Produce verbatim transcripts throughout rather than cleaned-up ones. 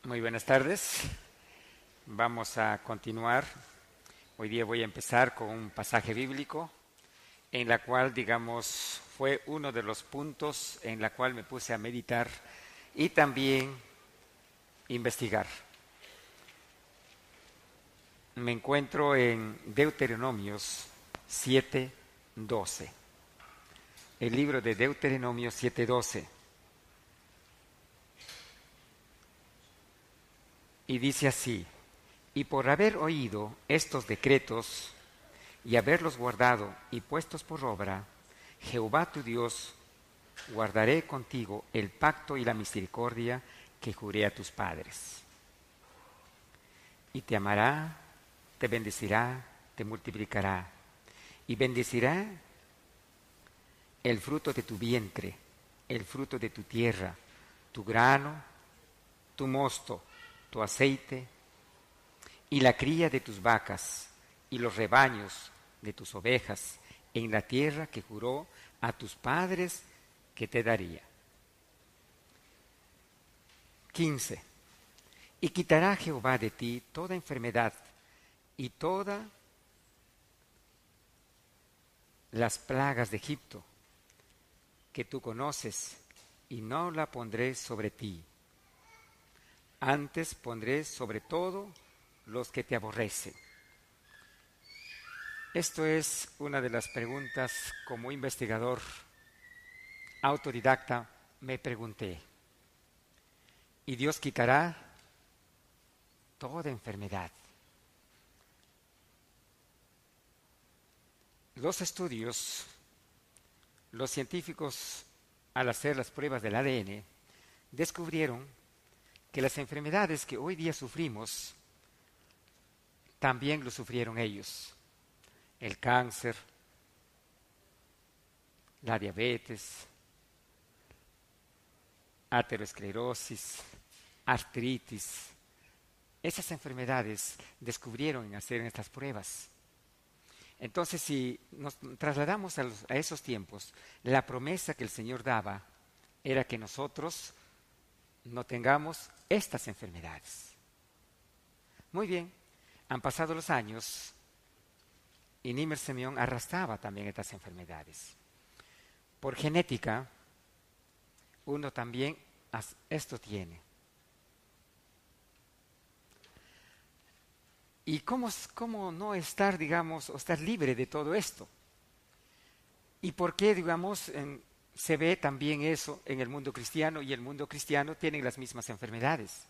Muy buenas tardes. Vamos a continuar. Hoy día voy a empezar con un pasaje bíblico en la cual, digamos, fue uno de los puntos en la cual me puse a meditar y también investigar. Me encuentro en Deuteronomios siete doce. El libro de Deuteronomios siete doce. Y dice así: y por haber oído estos decretos y haberlos guardado y puestos por obra, Jehová tu Dios guardaré contigo el pacto y la misericordia que juré a tus padres. Y te amará, te bendecirá, te multiplicará, y bendecirá el fruto de tu vientre, el fruto de tu tierra, tu grano, tu mosto, tu aceite, y la cría de tus vacas, y los rebaños de tus ovejas, en la tierra que juró a tus padres que te daría. quince. Y quitará Jehová de ti toda enfermedad y todas las plagas de Egipto que tú conoces, y no la pondré sobre ti. Antes pondré sobre todo los que te aborrecen. Esto es una de las preguntas como investigador autodidacta me pregunté. ¿Y Dios quitará toda enfermedad? Los estudios, los científicos, al hacer las pruebas del A D N, descubrieron que las enfermedades que hoy día sufrimos también lo sufrieron ellos. El cáncer, la diabetes, aterosclerosis, artritis. Esas enfermedades descubrieron en hacer estas pruebas. Entonces, si nos trasladamos a, los, a esos tiempos, la promesa que el Señor daba era que nosotros no tengamos estas enfermedades. Muy bien, han pasado los años y Nimr Simeón arrastraba también estas enfermedades. Por genética, uno también esto tiene. ¿Y cómo, cómo no estar, digamos, o estar libre de todo esto? ¿Y por qué, digamos, en, se ve también eso en el mundo cristiano, y el mundo cristiano tiene las mismas enfermedades?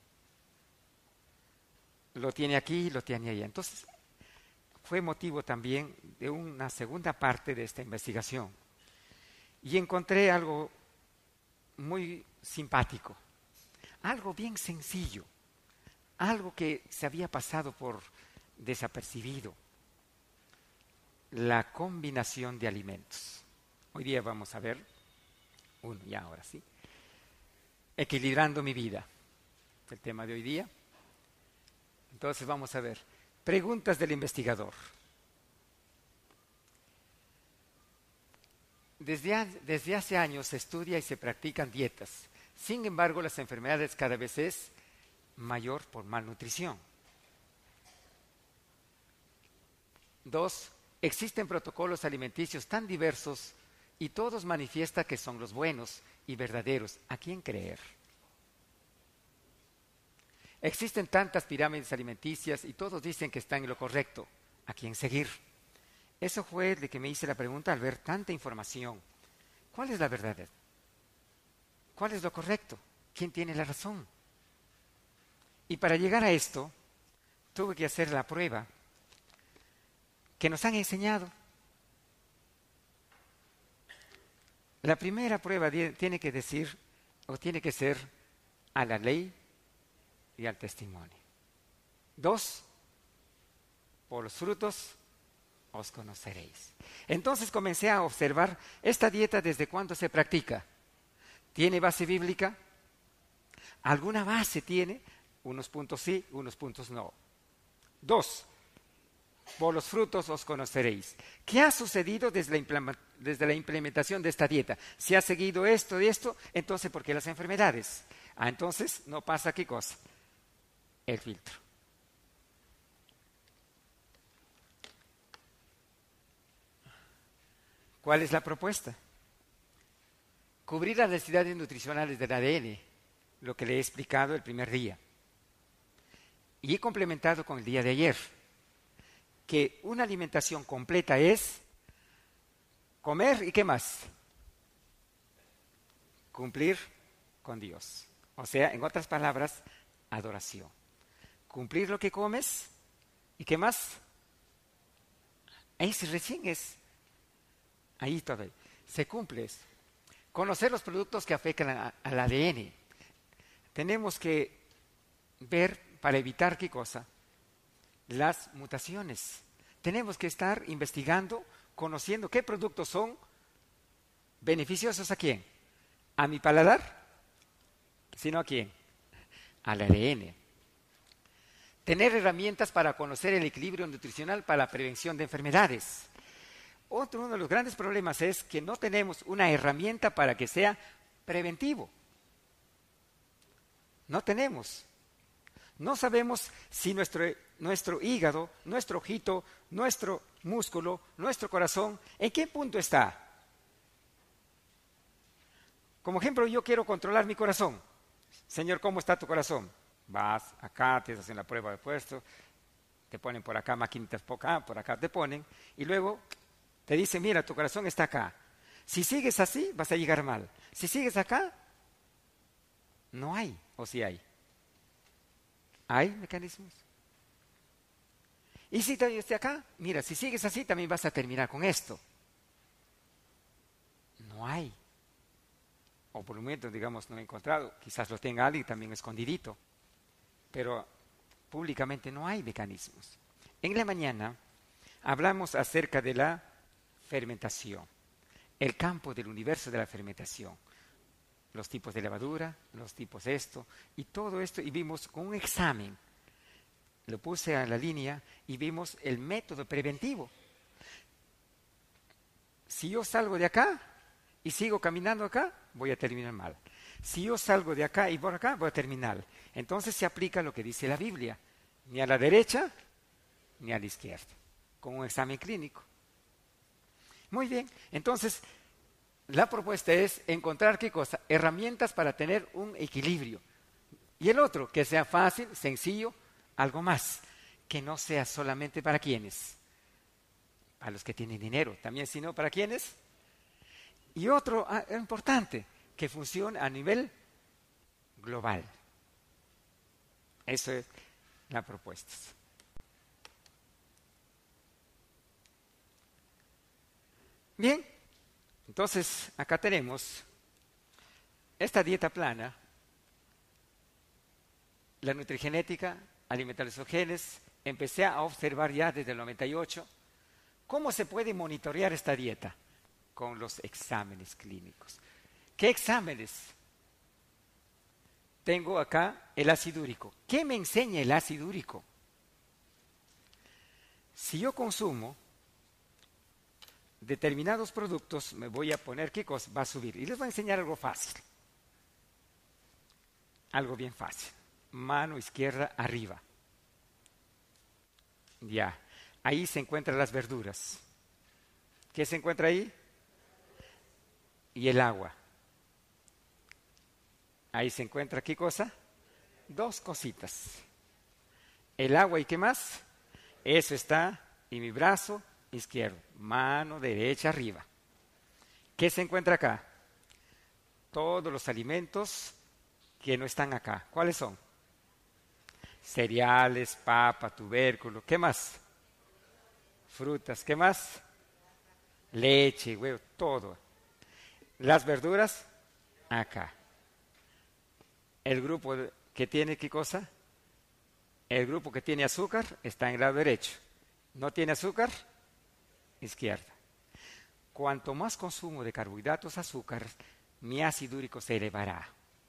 Lo tiene aquí, lo tiene allá. Entonces, fue motivo también de una segunda parte de esta investigación. Y encontré algo muy simpático, algo bien sencillo, algo que se había pasado por desapercibido: la combinación de alimentos. Hoy día vamos a ver uno, ya ahora sí. Equilibrando mi vida, el tema de hoy día. Entonces vamos a ver, preguntas del investigador. Desde, desde hace años se estudia y se practican dietas. Sin embargo, las enfermedades cada vez es mayor por malnutrición. Dos, existen protocolos alimenticios tan diversos y todos manifiestan que son los buenos y verdaderos. ¿A quién creer? Existen tantas pirámides alimenticias y todos dicen que están en lo correcto. ¿A quién seguir? Eso fue de que me hice la pregunta al ver tanta información. ¿Cuál es la verdad? ¿Cuál es lo correcto? ¿Quién tiene la razón? Y para llegar a esto, tuve que hacer la prueba que nos han enseñado. La primera prueba tiene que decir, o tiene que ser, a la ley y al testimonio. Dos, por los frutos os conoceréis. Entonces comencé a observar esta dieta. ¿Desde cuándo se practica? ¿Tiene base bíblica? ¿Alguna base tiene? Unos puntos sí, unos puntos no. Dos, por los frutos os conoceréis. ¿Qué ha sucedido desde la, desde la implementación de esta dieta? Si ha seguido esto y esto, entonces ¿por qué las enfermedades? Ah, entonces no pasa qué cosa. el filtro. ¿Cuál es la propuesta? Cubrir las necesidades nutricionales del A D N, lo que le he explicado el primer día. Y he complementado con el día de ayer, que una alimentación completa es comer y ¿qué más? Cumplir con Dios. O sea, en otras palabras, adoración. Cumplir lo que comes y ¿qué más? Ahí se recién es. Ahí todavía. Se cumple eso. Conocer los productos que afectan a, al A D N. Tenemos que ver para evitar qué cosa. Las mutaciones. Tenemos que estar investigando, conociendo qué productos son beneficiosos a quién. A mi paladar, sino a quién. Al A D N. Tener herramientas para conocer el equilibrio nutricional para la prevención de enfermedades. Otro uno de los grandes problemas es que no tenemos una herramienta para que sea preventivo. No tenemos. No sabemos si nuestro, nuestro hígado, nuestro ojito, nuestro músculo, nuestro corazón, ¿en qué punto está? Como ejemplo, yo quiero controlar mi corazón. Señor, ¿cómo está tu corazón? Vas acá, te hacen la prueba de puesto, te ponen por acá maquinitas por acá, por acá te ponen, y luego te dicen, mira, tu corazón está acá. Si sigues así, vas a llegar mal. Si sigues acá, no hay, o sí hay. ¿Hay mecanismos? Y si te esté acá, mira, si sigues así, también vas a terminar con esto. No hay. O por el momento, digamos, no he encontrado. Quizás lo tenga alguien también escondidito. Pero públicamente no hay mecanismos. En la mañana hablamos acerca de la fermentación, el campo del universo de la fermentación, los tipos de levadura, los tipos de esto, y todo esto, y vimos con un examen, lo puse a la línea, y vimos el método preventivo. Si yo salgo de acá y sigo caminando acá, voy a terminar mal. Si yo salgo de acá y por acá, voy a terminar. Entonces se aplica lo que dice la Biblia, ni a la derecha ni a la izquierda, con un examen clínico. Muy bien, entonces la propuesta es encontrar qué cosa, herramientas para tener un equilibrio. Y el otro, que sea fácil, sencillo, algo más, que no sea solamente para quienes, para los que tienen dinero, también sino para quienes. Y otro ah, importante, que funcione a nivel global. Eso es la propuesta. Bien, entonces acá tenemos esta dieta plana, la nutrigenética, alimentar esos genes. Empecé a observar ya desde el noventa y ocho cómo se puede monitorear esta dieta con los exámenes clínicos. ¿Qué exámenes? Tengo acá el ácido úrico. ¿Qué me enseña el ácido úrico? Si yo consumo determinados productos, me voy a poner qué cosa va a subir. Y les voy a enseñar algo fácil. Algo bien fácil. Mano izquierda arriba. Ya. Ahí se encuentran las verduras. ¿Qué se encuentra ahí? Y el agua. Ahí se encuentra ¿qué cosa? Dos cositas. El agua y ¿qué más? Eso está en mi brazo izquierdo, mano derecha arriba. ¿Qué se encuentra acá? Todos los alimentos que no están acá. ¿Cuáles son? Cereales, papa, tubérculo. ¿Qué más? Frutas. ¿Qué más? Leche, huevo, todo. Las verduras, acá. El grupo que tiene ¿qué cosa? El grupo que tiene azúcar está en el lado derecho. ¿No tiene azúcar? Izquierda. Cuanto más consumo de carbohidratos, azúcar, mi ácido úrico se elevará.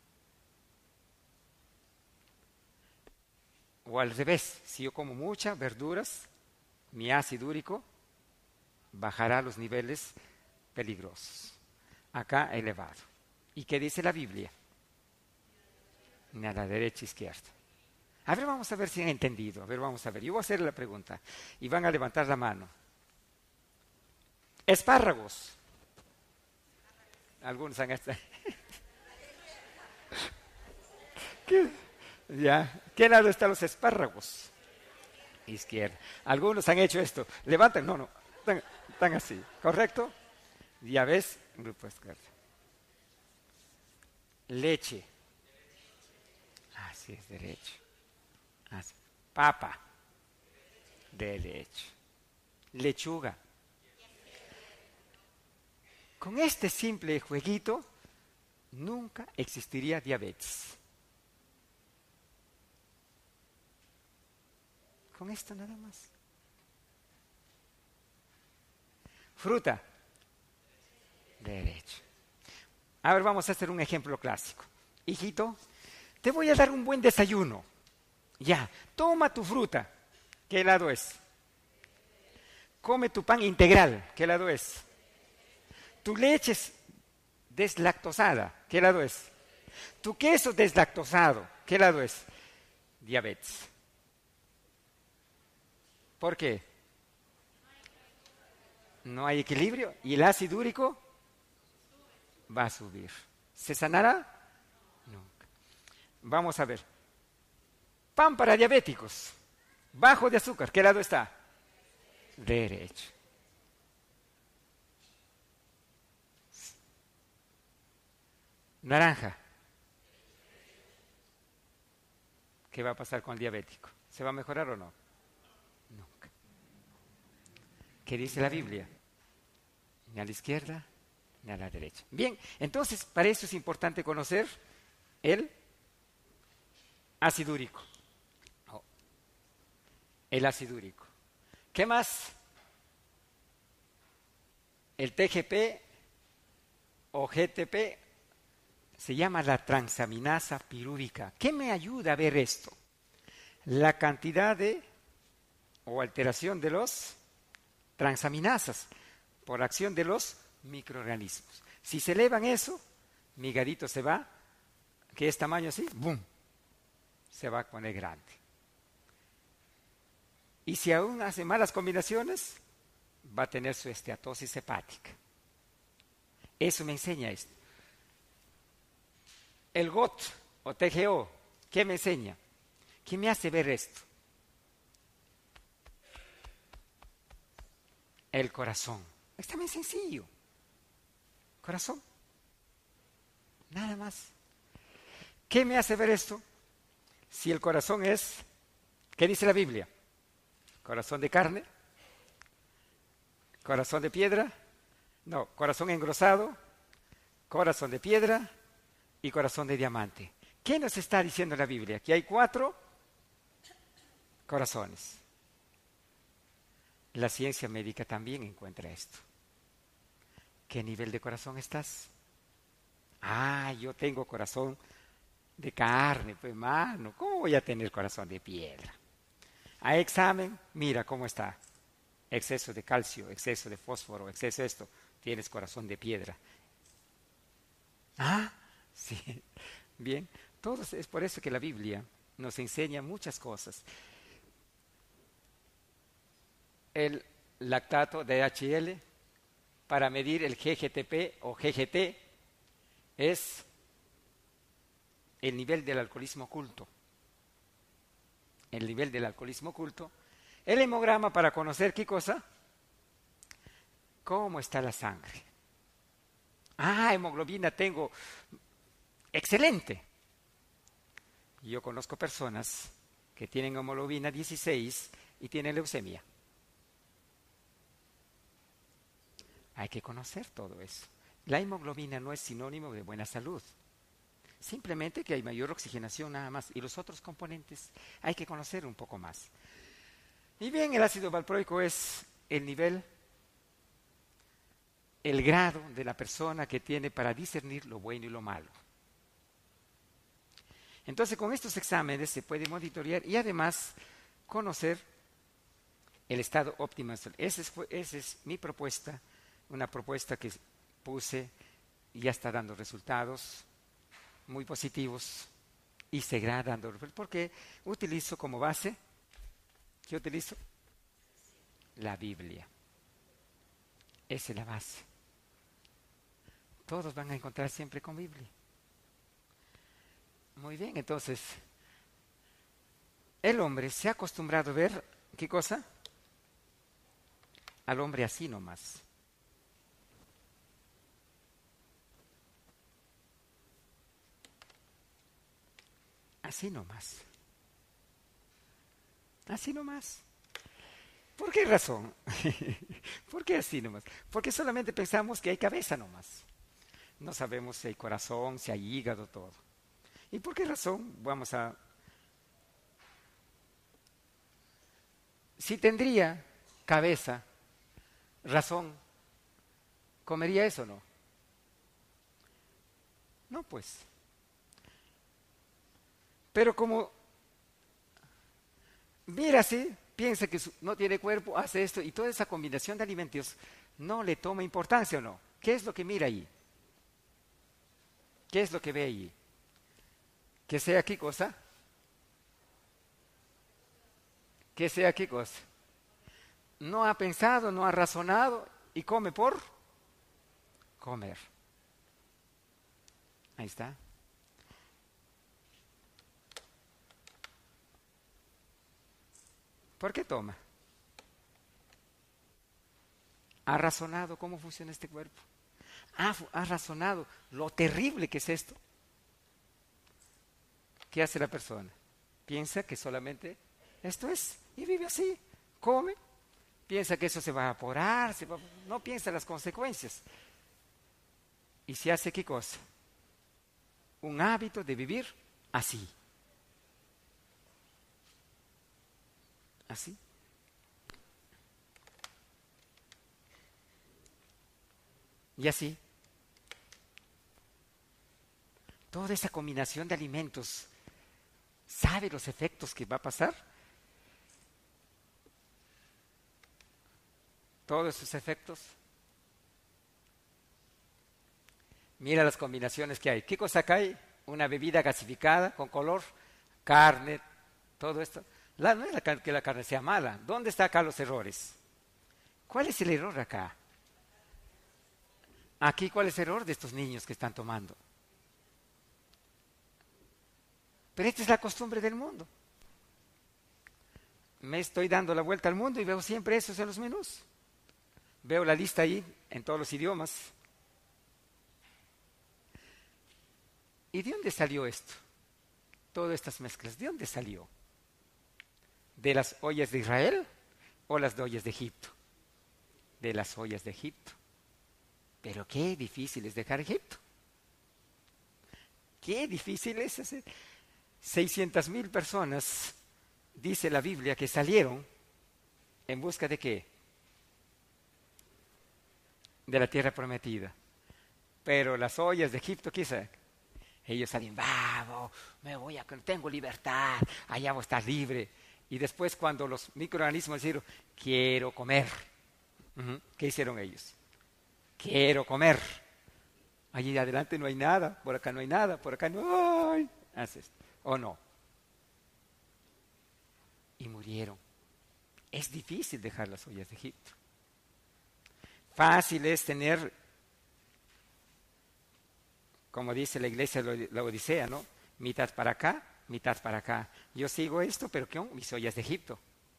O al revés, si yo como muchas verduras, mi ácido úrico bajará a los niveles peligrosos. Acá elevado. ¿Y qué dice la Biblia? Ni a la derecha izquierda. A ver, vamos a ver si han entendido. A ver, vamos a ver. Yo voy a hacer la pregunta y van a levantar la mano. Espárragos. Algunos han estado. ¿Qué? Ya. ¿Qué lado están los espárragos? Izquierda. Algunos han hecho esto. Levanten. No, no. Están, están así. ¿Correcto? Ya ves. Grupo izquierdo. Leche. Así es, derecho. Así. Papa. Derecho. Lechuga. Con este simple jueguito nunca existiría diabetes. Con esto nada más. Fruta. Derecho. Ahora vamos a hacer un ejemplo clásico. Hijito, te voy a dar un buen desayuno. Ya, toma tu fruta. ¿Qué lado es? Come tu pan integral. ¿Qué lado es? Tu leche es deslactosada. ¿Qué lado es? Tu queso deslactosado. ¿Qué lado es? Diabetes. ¿Por qué? No hay equilibrio y el ácido úrico va a subir. ¿Se sanará? Nunca. Vamos a ver. Pan para diabéticos. Bajo de azúcar. ¿Qué lado está? Derecho. Naranja. ¿Qué va a pasar con el diabético? ¿Se va a mejorar o no? Nunca. ¿Qué dice la Biblia? Ni a la izquierda, ni a la derecha. Bien, entonces para eso es importante conocer el ácido úrico. Oh, el ácido úrico. ¿Qué más? El T G P o G T P se llama la transaminasa pirúvica. ¿Qué me ayuda a ver esto? La cantidad de o alteración de los transaminasas por acción de los microorganismos. Si se elevan eso, mi hígado se va, que es tamaño así, ¡boom!, se va a poner grande. Y si aún hace malas combinaciones, va a tener su esteatosis hepática. Eso me enseña esto. El G O T o T G O, ¿qué me enseña? ¿Qué me hace ver esto? El corazón. Es también sencillo. Corazón. Nada más. ¿Qué me hace ver esto? Si el corazón es, ¿qué dice la Biblia? Corazón de carne, corazón de piedra, no, corazón engrosado, corazón de piedra y corazón de diamante. ¿Qué nos está diciendo la Biblia? Que hay cuatro corazones. La ciencia médica también encuentra esto. ¿Qué nivel de corazón estás? Ah, yo tengo corazón de carne, pues mano, ¿cómo voy a tener corazón de piedra? A examen, mira cómo está. Exceso de calcio, exceso de fósforo, exceso de esto. Tienes corazón de piedra. Ah, sí. Bien. Todo es por eso que la Biblia nos enseña muchas cosas. El lactato de D H L para medir el G G T P o G G T es el nivel del alcoholismo oculto. El nivel del alcoholismo oculto. El hemograma para conocer qué cosa. ¿Cómo está la sangre? Ah, hemoglobina tengo. Excelente. Yo conozco personas que tienen hemoglobina dieciséis y tienen leucemia. Hay que conocer todo eso. La hemoglobina no es sinónimo de buena salud. Simplemente que hay mayor oxigenación nada más. Y los otros componentes hay que conocer un poco más. Y bien, el ácido valproico es el nivel, el grado de la persona que tiene para discernir lo bueno y lo malo. Entonces, con estos exámenes se puede monitorear y además conocer el estado óptimo. Esa es, esa es mi propuesta, una propuesta que puse y ya está dando resultados muy positivos y seguirá dando fruto. Porque utilizo como base, ¿qué utilizo? La Biblia. Esa es la base. Todos van a encontrar siempre con Biblia. Muy bien, entonces, el hombre se ha acostumbrado a ver, ¿qué cosa? Al hombre así nomás. Así nomás. Así nomás. ¿Por qué razón? ¿Por qué así nomás? Porque solamente pensamos que hay cabeza nomás. No sabemos si hay corazón, si hay hígado, todo. ¿Y por qué razón? Vamos a... Si tendría cabeza, razón, ¿comería eso o no? No, pues. Pero como mira así, piensa que su- no tiene cuerpo, hace esto, y toda esa combinación de alimentos no le toma importancia o no. ¿Qué es lo que mira ahí? ¿Qué es lo que ve ahí? ¿Que sea qué cosa? ¿Que sea qué cosa? No ha pensado, no ha razonado y come por comer. Ahí está. ¿Por qué toma? ¿Ha razonado cómo funciona este cuerpo? ¿Ha, fu- ha razonado lo terrible que es esto? ¿Qué hace la persona? Piensa que solamente esto es y vive así, come, piensa que eso se va a evaporar, se va- no piensa las consecuencias. ¿Y se hace qué cosa? Un hábito de vivir así, así. Y así, toda esa combinación de alimentos, ¿sabe los efectos que va a pasar? Todos esos efectos. Mira las combinaciones que hay. ¿Qué cosa acá hay? Una bebida gasificada con color, carne, todo esto. La, no es la, car- que la carne sea mala. ¿Dónde están acá los errores? ¿Cuál es el error acá? Aquí, ¿cuál es el error de estos niños que están tomando? Pero esta es la costumbre del mundo. Me estoy dando la vuelta al mundo y veo siempre esos en los menús. Veo la lista ahí en todos los idiomas. ¿Y de dónde salió esto? Todas estas mezclas, ¿de dónde salió? ¿De las ollas de Israel o las de ollas de Egipto? De las ollas de Egipto. Pero qué difícil es dejar Egipto. Qué difícil es hacer. seiscientas mil personas, dice la Biblia, que salieron en busca de qué? De la tierra prometida. Pero las ollas de Egipto, ¿qué saben? Ellos salen, vamos, me voy a, tengo libertad, allá voy a estar libre. Y después cuando los microorganismos dijeron, quiero comer, ujú, ¿qué hicieron ellos? Quiero comer. Allí adelante no hay nada, por acá no hay nada, por acá no hay. Haces, ¿o no? Y murieron. Es difícil dejar las ollas de Egipto. Fácil es tener, como dice la iglesia de la Odisea, ¿no? Mitad para acá, mitad para acá. Yo sigo esto, pero ¿qué? Mis ollas de Egipto.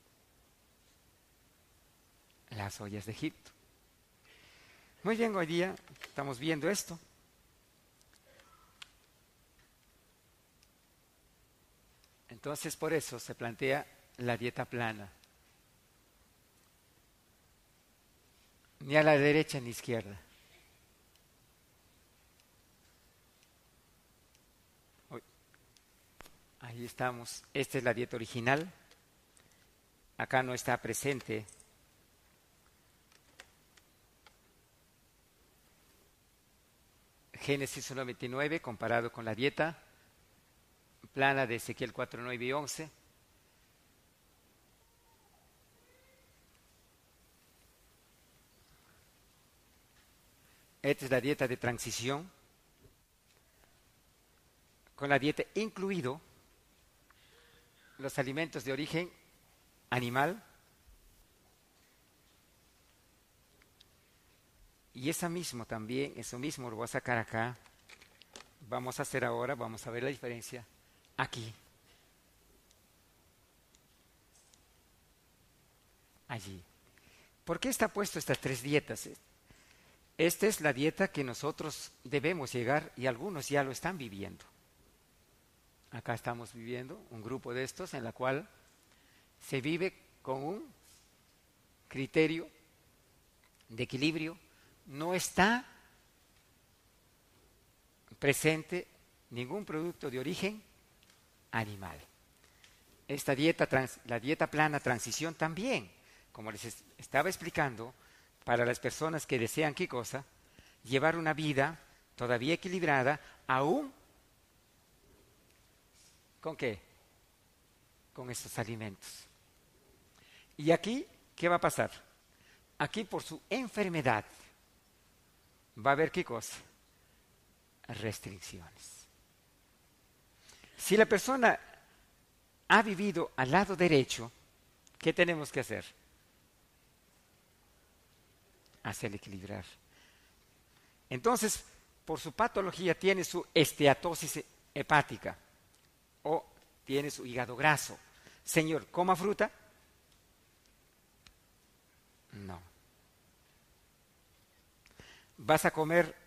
Las ollas de Egipto. Muy bien, hoy día estamos viendo esto. Entonces, por eso se plantea la dieta plana. Ni a la derecha ni izquierda. Uy, ahí estamos. Esta es la dieta original. Acá no está presente. Génesis uno veintinueve comparado con la dieta plana de Ezequiel cuatro nueve y once. Esta es la dieta de transición con la dieta, incluido los alimentos de origen animal. Y esa mismo también, eso mismo lo voy a sacar acá. Vamos a hacer ahora, vamos a ver la diferencia aquí. Allí. ¿Por qué está puesto estas tres dietas? Esta es la dieta que nosotros debemos llegar y algunos ya lo están viviendo. Acá estamos viviendo un grupo de estos en la cual se vive con un criterio de equilibrio. No está presente ningún producto de origen animal. Esta dieta, trans, la dieta plana transición también, como les estaba explicando, para las personas que desean qué cosa, llevar una vida todavía equilibrada, aún ¿con qué? Con estos alimentos. Y aquí, ¿qué va a pasar? Aquí por su enfermedad va a haber qué cosa? Restricciones. Si la persona ha vivido al lado derecho, ¿qué tenemos que hacer? Hacerle equilibrar. Entonces, por su patología tiene su esteatosis hepática o tiene su hígado graso. Señor, ¿coma fruta? No. ¿Vas a comer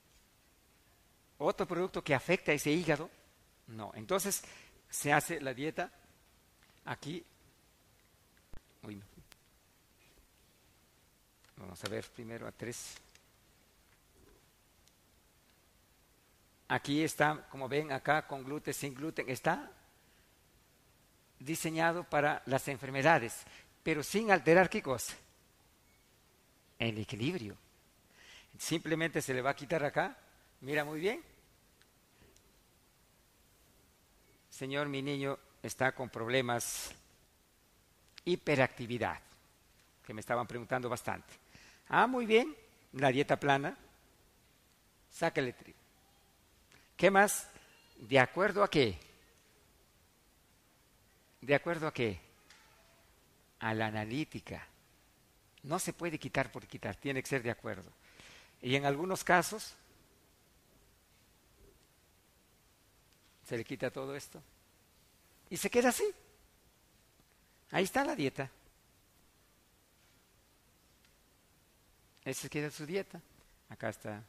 otro producto que afecte a ese hígado? No. Entonces, se hace la dieta aquí. Uy, no. Vamos a ver primero a tres. Aquí está, como ven acá, con gluten, sin gluten, está diseñado para las enfermedades, pero sin alterar ¿qué cosa? El equilibrio. Simplemente se le va a quitar acá, mira muy bien. Señor, mi niño está con problemas hiperactividad, que me estaban preguntando bastante. Ah, muy bien, la dieta plana, sácale trigo. ¿Qué más? ¿De acuerdo a qué? ¿De acuerdo a qué? A la analítica. No se puede quitar por quitar, tiene que ser de acuerdo. Y en algunos casos, se le quita todo esto y se queda así. Ahí está la dieta. Esa queda su dieta. Acá está.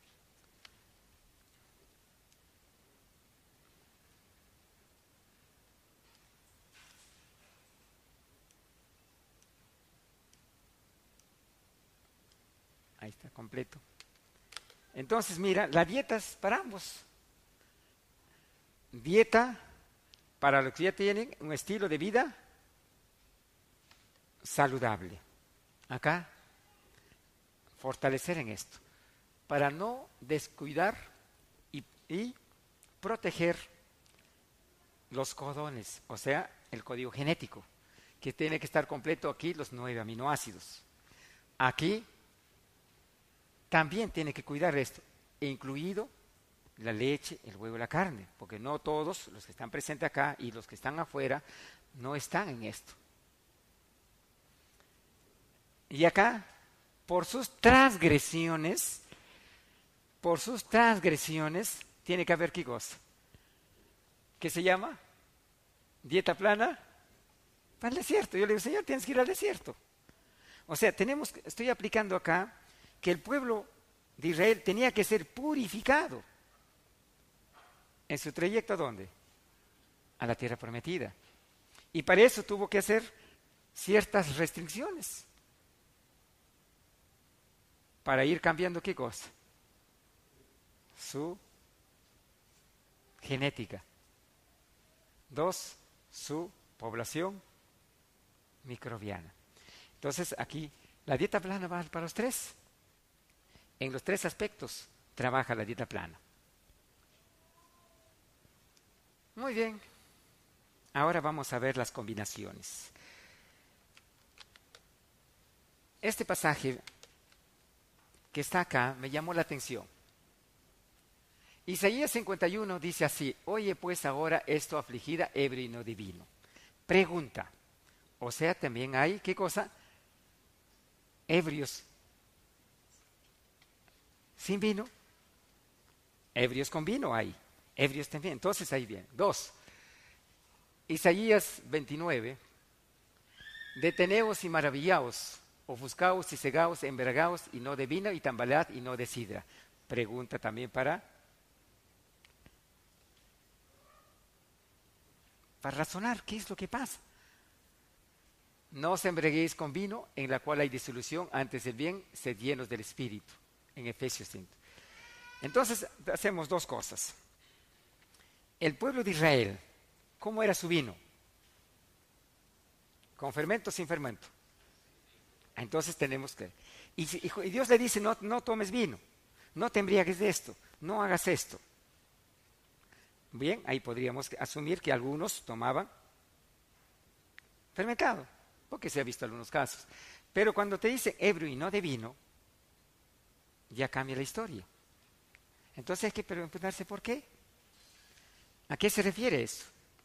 Ahí está, completo. Entonces, mira, la dieta es para ambos. Dieta para los que ya tienen un estilo de vida saludable. Acá, fortalecer en esto. Para no descuidar y, y proteger los codones, o sea, el código genético, que tiene que estar completo aquí, los nueve aminoácidos. Aquí también tiene que cuidar esto, incluido la leche, el huevo y la carne, porque no todos los que están presentes acá y los que están afuera no están en esto. Y acá, por sus transgresiones, por sus transgresiones, tiene que haber qué cosa. ¿Qué se llama? Dieta plana para el desierto. Yo le digo, Señor, tienes que ir al desierto. O sea, tenemos, estoy aplicando acá que el pueblo de Israel tenía que ser purificado en su trayecto ¿a dónde? A la tierra prometida. Y para eso tuvo que hacer ciertas restricciones para ir cambiando ¿qué cosa? Su genética. Dos, su población microbiana. Entonces aquí la dieta plana va para los tres. En los tres aspectos trabaja la dieta plana. Muy bien. Ahora vamos a ver las combinaciones. Este pasaje que está acá me llamó la atención. Isaías cincuenta y uno dice así: oye pues ahora esto afligida, ebrio y no divino. Pregunta, o sea, también hay, ¿qué cosa? Ebrios sin vino, ebrios con vino hay, ebrios también. Entonces ahí bien. Dos, Isaías veintinueve: deteneos y maravillaos, ofuscaos y cegaos, embriagaos y no de vino, y tambalead y no de sidra. Pregunta también para, para razonar, ¿qué es lo que pasa? No os embriaguéis con vino, en la cual hay disolución, antes del bien, sed llenos del Espíritu, en Efesios cinco. Entonces, hacemos dos cosas. El pueblo de Israel, ¿cómo era su vino? ¿Con fermento o sin fermento? Entonces tenemos que... Y, y Dios le dice, no, no tomes vino, no te embriagues de esto, no hagas esto. Bien, ahí podríamos asumir que algunos tomaban fermentado, porque se ha visto algunos casos. Pero cuando te dicen ebrio y no de vino, ya cambia la historia. Entonces hay que preguntarse por qué. ¿A qué se refiere eso?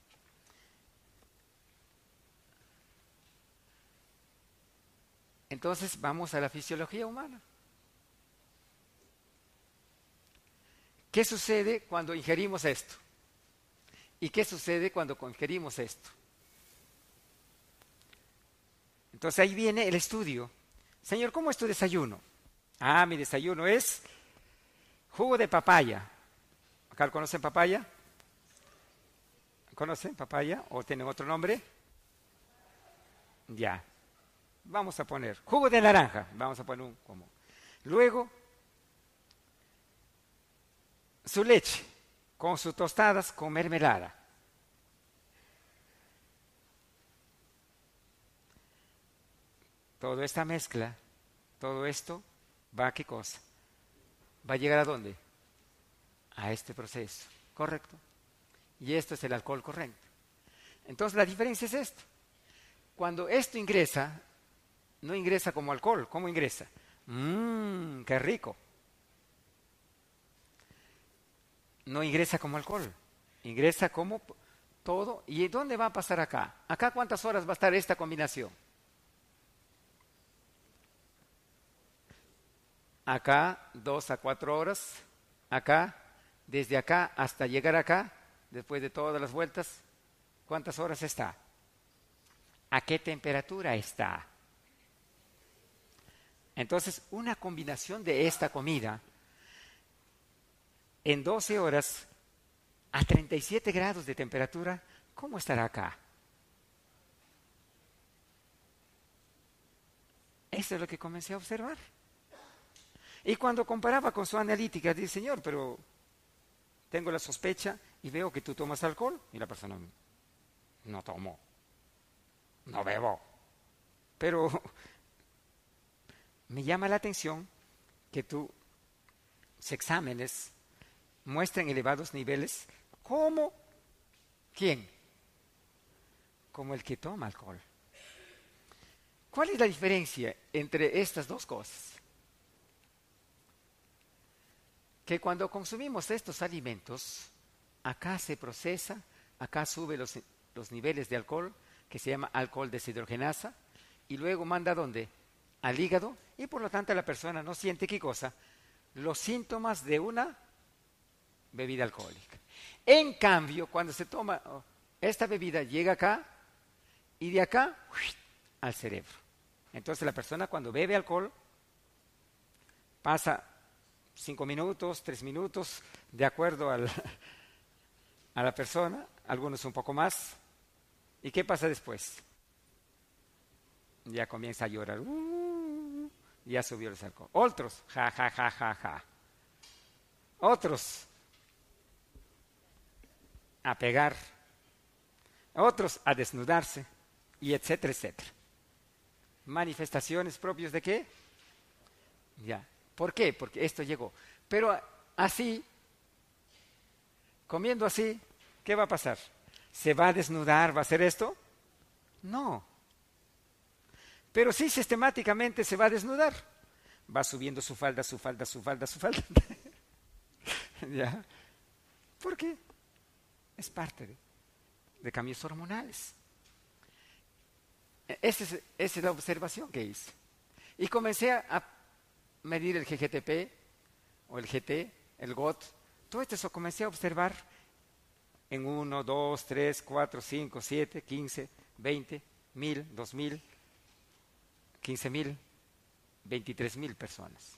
Entonces vamos a la fisiología humana. ¿Qué sucede cuando ingerimos esto? ¿Y qué sucede cuando ingerimos esto? Entonces ahí viene el estudio. Señor, ¿cómo es tu desayuno? Ah, mi desayuno es jugo de papaya. ¿Acá conocen papaya? ¿Conocen papaya? ¿O tienen otro nombre? Ya. Vamos a poner jugo de naranja. Vamos a poner un como. Luego, su leche con sus tostadas con mermelada. Toda esta mezcla, todo esto, ¿va a qué cosa? ¿Va a llegar a dónde? A este proceso, ¿correcto? Y esto es el alcohol correcto. Entonces la diferencia es esto. Cuando esto ingresa, no ingresa como alcohol. ¿Cómo ingresa? Mmm, qué rico. No ingresa como alcohol, ingresa como todo. ¿Y dónde va a pasar acá? ¿Acá cuántas horas va a estar esta combinación? Acá dos a cuatro horas, acá, desde acá hasta llegar acá, después de todas las vueltas, ¿cuántas horas está? ¿A qué temperatura está? Entonces, una combinación de esta comida en doce horas a treinta y siete grados de temperatura, ¿cómo estará acá? Eso es lo que comencé a observar. Y cuando comparaba con su analítica, dije, Señor, pero tengo la sospecha y veo que tú tomas alcohol. Y la persona, no tomo, no bebo. Pero me llama la atención que tus exámenes muestran elevados niveles. ¿Cómo? ¿Quién? Como el que toma alcohol. ¿Cuál es la diferencia entre estas dos cosas? Que cuando consumimos estos alimentos, acá se procesa, acá sube los, los niveles de alcohol, que se llama alcohol deshidrogenasa, y luego manda ¿a dónde? Al hígado, y por lo tanto la persona no siente ¿qué cosa? Los síntomas de una bebida alcohólica. En cambio, cuando se toma oh, esta bebida, llega acá, y de acá al cerebro. Entonces la persona cuando bebe alcohol, pasa cinco minutos, tres minutos, de acuerdo al, a la persona, algunos un poco más. ¿Y qué pasa después? Ya comienza a llorar. Uh, ya subió el alcohol. Otros, ja, ja, ja, ja, ja. Otros, a pegar. Otros, a desnudarse. Y etcétera, etcétera. ¿Manifestaciones propias de qué? Ya. ¿Por qué? Porque esto llegó. Pero así, comiendo así, ¿qué va a pasar? ¿Se va a desnudar? ¿Va a hacer esto? No. Pero sí sistemáticamente se va a desnudar. Va subiendo su falda, su falda, su falda, su falda. ¿Ya? Porque es parte de, de cambios hormonales. Esa es, esa es la observación que hice. Y comencé a, a medir el G G T P, o el G T, el G O T, todo esto comencé a observar en uno, dos, tres, cuatro, cinco, siete, quince, veinte, mil, dos mil, quince mil, veintitrés mil personas.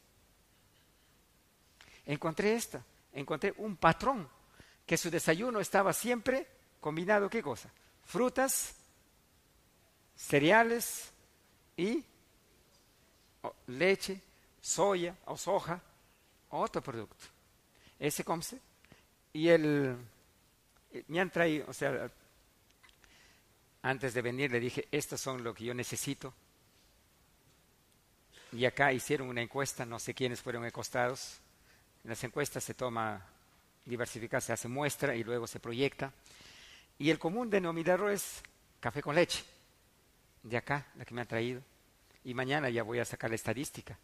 Encontré esta, encontré un patrón, que su desayuno estaba siempre combinado, ¿qué cosa? Frutas, cereales y leche, soya o soja, otro producto. Ese comse. Y el, me han traído, o sea, antes de venir le dije, estos son lo que yo necesito. Y acá hicieron una encuesta, no sé quiénes fueron encuestados. En las encuestas se toma, diversificar, se hace muestra y luego se proyecta. Y el común denominador es café con leche. De acá, la que me han traído. Y mañana ya voy a sacar la estadística.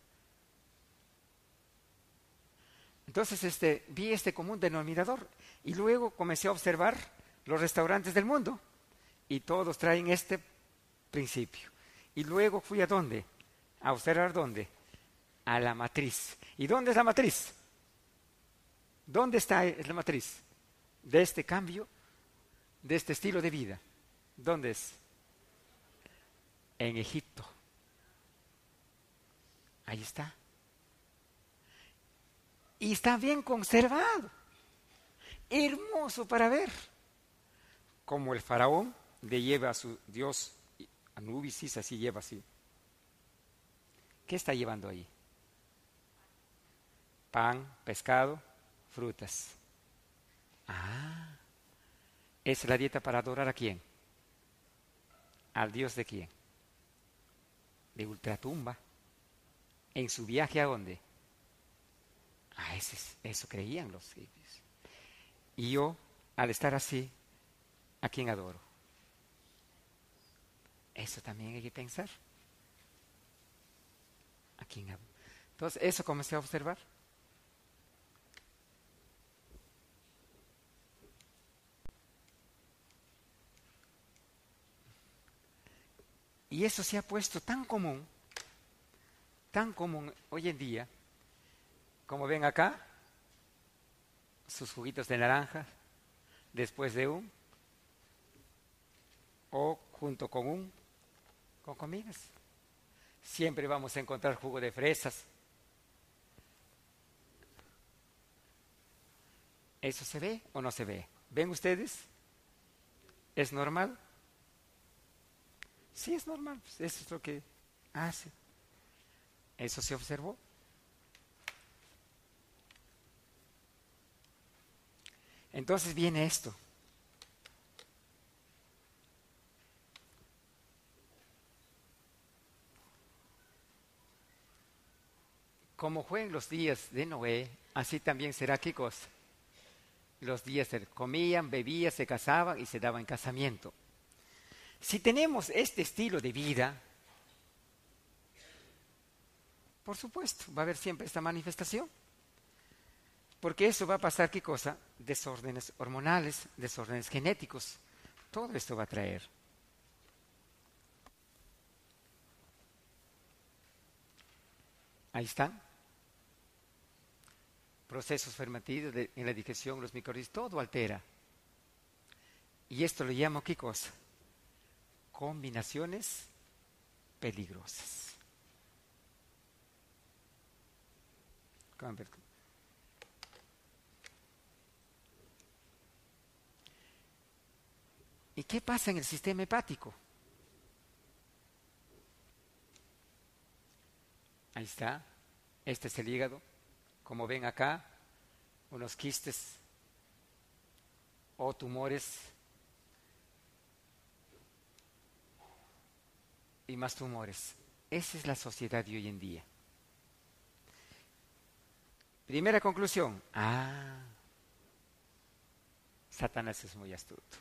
Entonces este, vi este común denominador y luego comencé a observar los restaurantes del mundo y todos traen este principio. Y luego fui a dónde, a observar dónde, a la matriz. ¿Y dónde es la matriz? ¿Dónde está la matriz de este cambio, de este estilo de vida? ¿Dónde es? En Egipto. Ahí está. Y está bien conservado. Hermoso para ver. Como el faraón le lleva a su dios Anubis, así lleva así. ¿Qué está llevando ahí? Pan, pescado, frutas. Ah, es la dieta para adorar ¿a quién? ¿Al dios de quién? De ultratumba. ¿En su viaje a dónde? Ah, ese, eso creían los hippies. Y yo, al estar así, ¿a quién adoro? Eso también hay que pensar. ¿A quién adoro? Entonces, eso comencé a observar. Y eso se ha puesto tan común, tan común hoy en día, como ven acá, sus juguitos de naranja, después de un, o junto con un, con comidas. Siempre vamos a encontrar jugo de fresas. ¿Eso se ve o no se ve? ¿Ven ustedes? ¿Es normal? Sí, es normal, pues eso es lo que hace. Eso se observó. Entonces viene esto. Como fue en los días de Noé, así también será, ¿qué cosa? Los días se comían, bebían, se casaban y se daban casamiento. Si tenemos este estilo de vida, por supuesto, va a haber siempre esta manifestación. Porque eso va a pasar, ¿qué cosa? Desórdenes hormonales, desórdenes genéticos. Todo esto va a traer. Ahí están. Procesos fermentativos de, en la digestión, los microorganismos, todo altera. Y esto lo llamo, ¿qué cosa? Combinaciones peligrosas. ¿Y qué pasa en el sistema hepático? Ahí está. Este es el hígado. Como ven acá, unos quistes o tumores y más tumores. Esa es la sociedad de hoy en día. Primera conclusión. Ah, Satanás es muy astuto.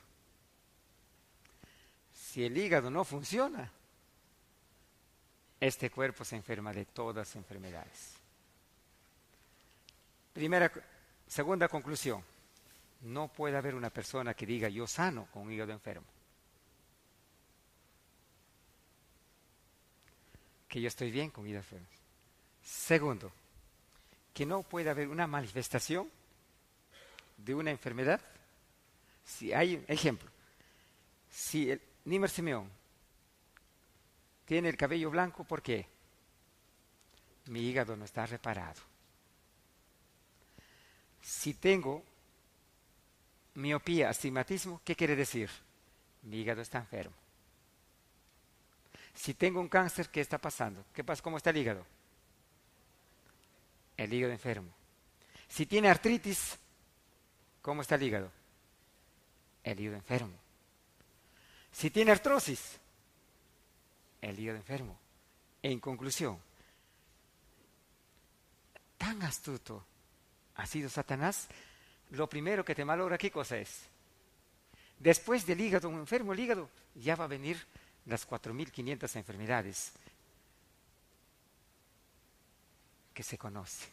Si el hígado no funciona, este cuerpo se enferma de todas las enfermedades. Primera, segunda conclusión. No puede haber una persona que diga yo sano con un hígado enfermo. Que yo estoy bien con hígado enfermo. Segundo, que no puede haber una manifestación de una enfermedad. Si hay, ejemplo, si el Nímer Simeón tiene el cabello blanco, ¿por qué? Mi hígado no está reparado. Si tengo miopía, astigmatismo, ¿qué quiere decir? Mi hígado está enfermo. Si tengo un cáncer, ¿qué está pasando? ¿Qué pasa? ¿Cómo está el hígado? El hígado enfermo. Si tiene artritis, ¿cómo está el hígado? El hígado enfermo. Si tiene artrosis, el hígado enfermo. En conclusión, tan astuto ha sido Satanás, lo primero que te malogra, ¿qué cosa es? Después del hígado enfermo, el hígado, ya va a venir las cuatro mil quinientas enfermedades que se conoce.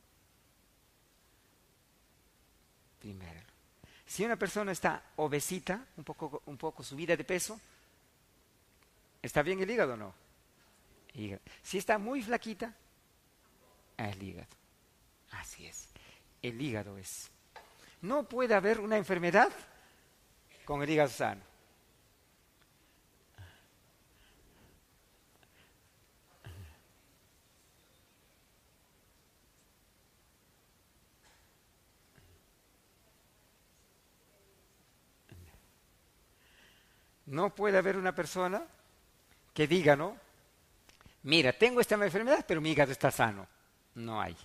Primero, si una persona está obesita, un poco, un poco subida de peso, ¿está bien el hígado o no? Hígado. Si está muy flaquita, el hígado. Así es. El hígado es. No puede haber una enfermedad con el hígado sano. No puede haber una persona que diga, ¿no? Mira, tengo esta enfermedad, pero mi hígado está sano. No hay.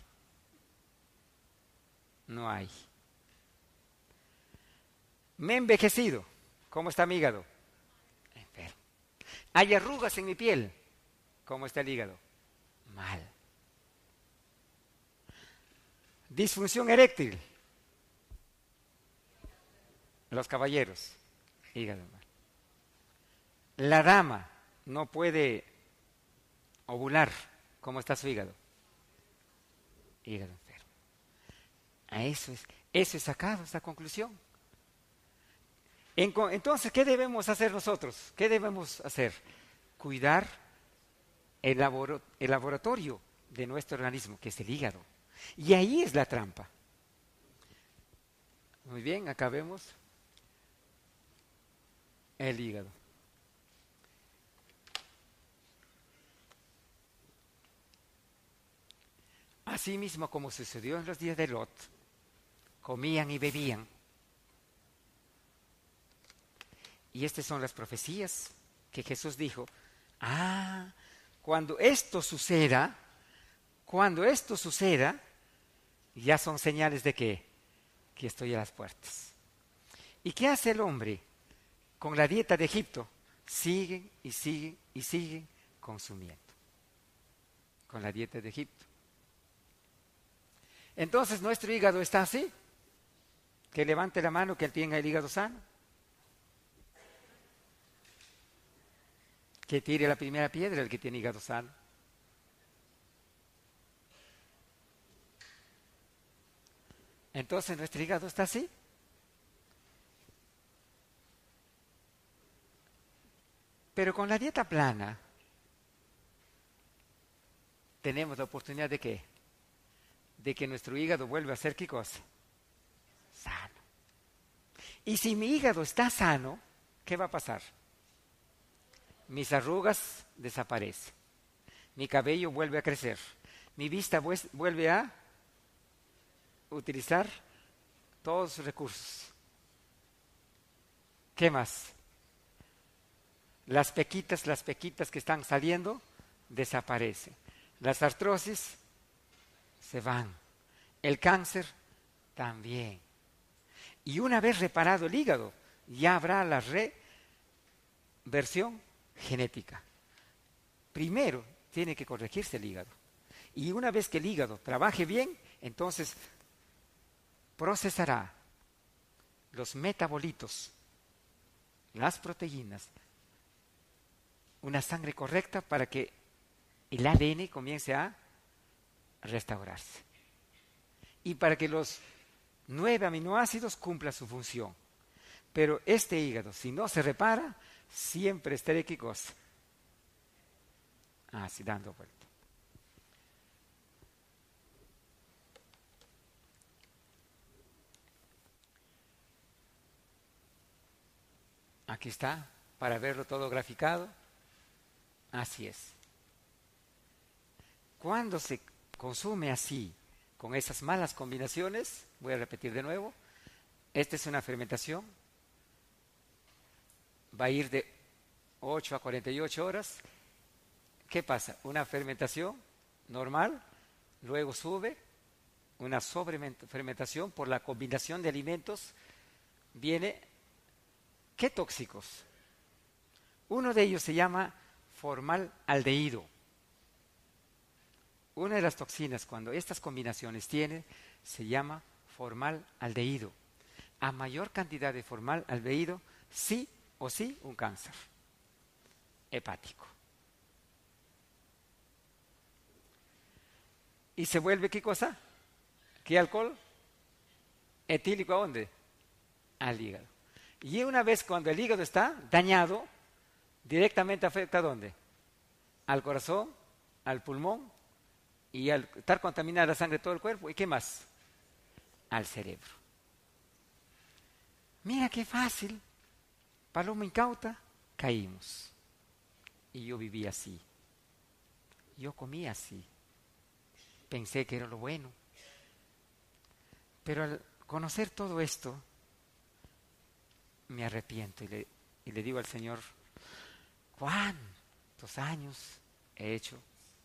No hay. Me he envejecido. ¿Cómo está mi hígado? Enfermo. Hay arrugas en mi piel. ¿Cómo está el hígado? Mal. Disfunción eréctil. Los caballeros. Hígado mal. La dama no puede ovular. ¿Cómo está su hígado? Hígado enfermo. A eso es, eso es sacado, esta conclusión. En, entonces, ¿qué debemos hacer nosotros? ¿Qué debemos hacer? Cuidar el, laboro, el laboratorio de nuestro organismo, que es el hígado. Y ahí es la trampa. Muy bien, acá vemos el hígado. Así mismo como sucedió en los días de Lot, comían y bebían. Y estas son las profecías que Jesús dijo. Ah, cuando esto suceda, cuando esto suceda, ya son señales de que, que estoy a las puertas. ¿Y qué hace el hombre con la dieta de Egipto? Siguen y siguen y siguen consumiendo. Con la dieta de Egipto. Entonces nuestro hígado está así. Que levante la mano que él tenga el hígado sano. Que tire la primera piedra el que tiene hígado sano. Entonces nuestro hígado está así. Pero con la dieta plana tenemos la oportunidad de qué? De que nuestro hígado vuelva a ser ¿qué cosa? Sano. Y si mi hígado está sano, ¿qué va a pasar? Mis arrugas desaparecen. Mi cabello vuelve a crecer. Mi vista vuelve a utilizar todos sus recursos. ¿Qué más? Las pequitas, las pequitas que están saliendo, desaparecen. Las artrosis se van. El cáncer también. Y una vez reparado el hígado, ya habrá la reversión genética. Primero tiene que corregirse el hígado. Y una vez que el hígado trabaje bien, entonces procesará los metabolitos, las proteínas, una sangre correcta para que el A D N comience a restaurarse. Y para que los nueve aminoácidos cumpla su función. Pero este hígado, si no se repara, siempre estará qué cosa. Así dando vuelta. Aquí está, para verlo todo graficado. Así es. Cuando se consume así, con esas malas combinaciones, voy a repetir de nuevo, esta es una fermentación, va a ir de ocho a cuarenta y ocho horas. ¿Qué pasa? Una fermentación normal, luego sube, una sobrefermentación por la combinación de alimentos, viene, ¿qué tóxicos? Uno de ellos se llama formaldehído. Una de las toxinas, cuando estas combinaciones tienen, se llama formaldehído. A mayor cantidad de formaldehído, sí o sí un cáncer hepático. ¿Y se vuelve qué cosa? ¿Qué alcohol? Etílico, ¿a dónde? Al hígado. Y una vez cuando el hígado está dañado, directamente afecta ¿a dónde? Al corazón, al pulmón, y al estar contaminada la sangre de todo el cuerpo, ¿y qué más? Al cerebro. Mira qué fácil. Paloma incauta, caímos. Y yo vivía así. Yo comía así. Pensé que era lo bueno. Pero al conocer todo esto, me arrepiento y le, y le digo al Señor, ¿cuántos años he hecho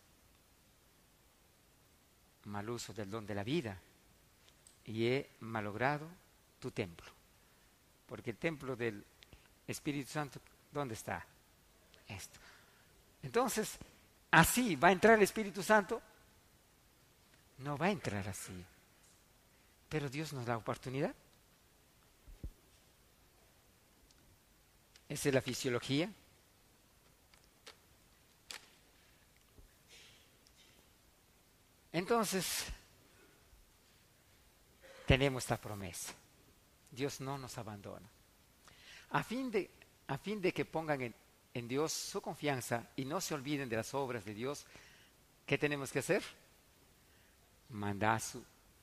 mal uso del don de la vida y he malogrado tu templo? Porque el templo del Espíritu Santo, ¿dónde está? Esto. Entonces, ¿así va a entrar el Espíritu Santo? No va a entrar así. Pero Dios nos da oportunidad. Esa es la fisiología. Entonces, tenemos esta promesa. Dios no nos abandona. A fin de, a fin de que pongan en, en Dios su confianza y no se olviden de las obras de Dios, ¿qué tenemos que hacer? Mandar su...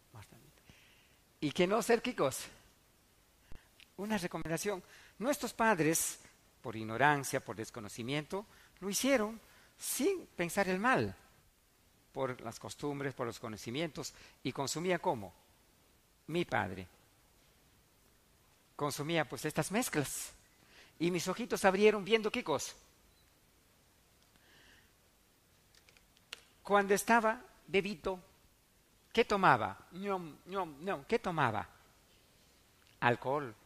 Y que no ser qué cosa. Una recomendación. Nuestros padres, por ignorancia, por desconocimiento, lo hicieron sin pensar el mal, por las costumbres, por los conocimientos, y consumía ¿cómo? Mi padre consumía pues estas mezclas, y mis ojitos se abrieron viendo qué cosa. Cuando estaba bebito, ¿qué tomaba? No, no, no, ¿qué tomaba? Alcohol.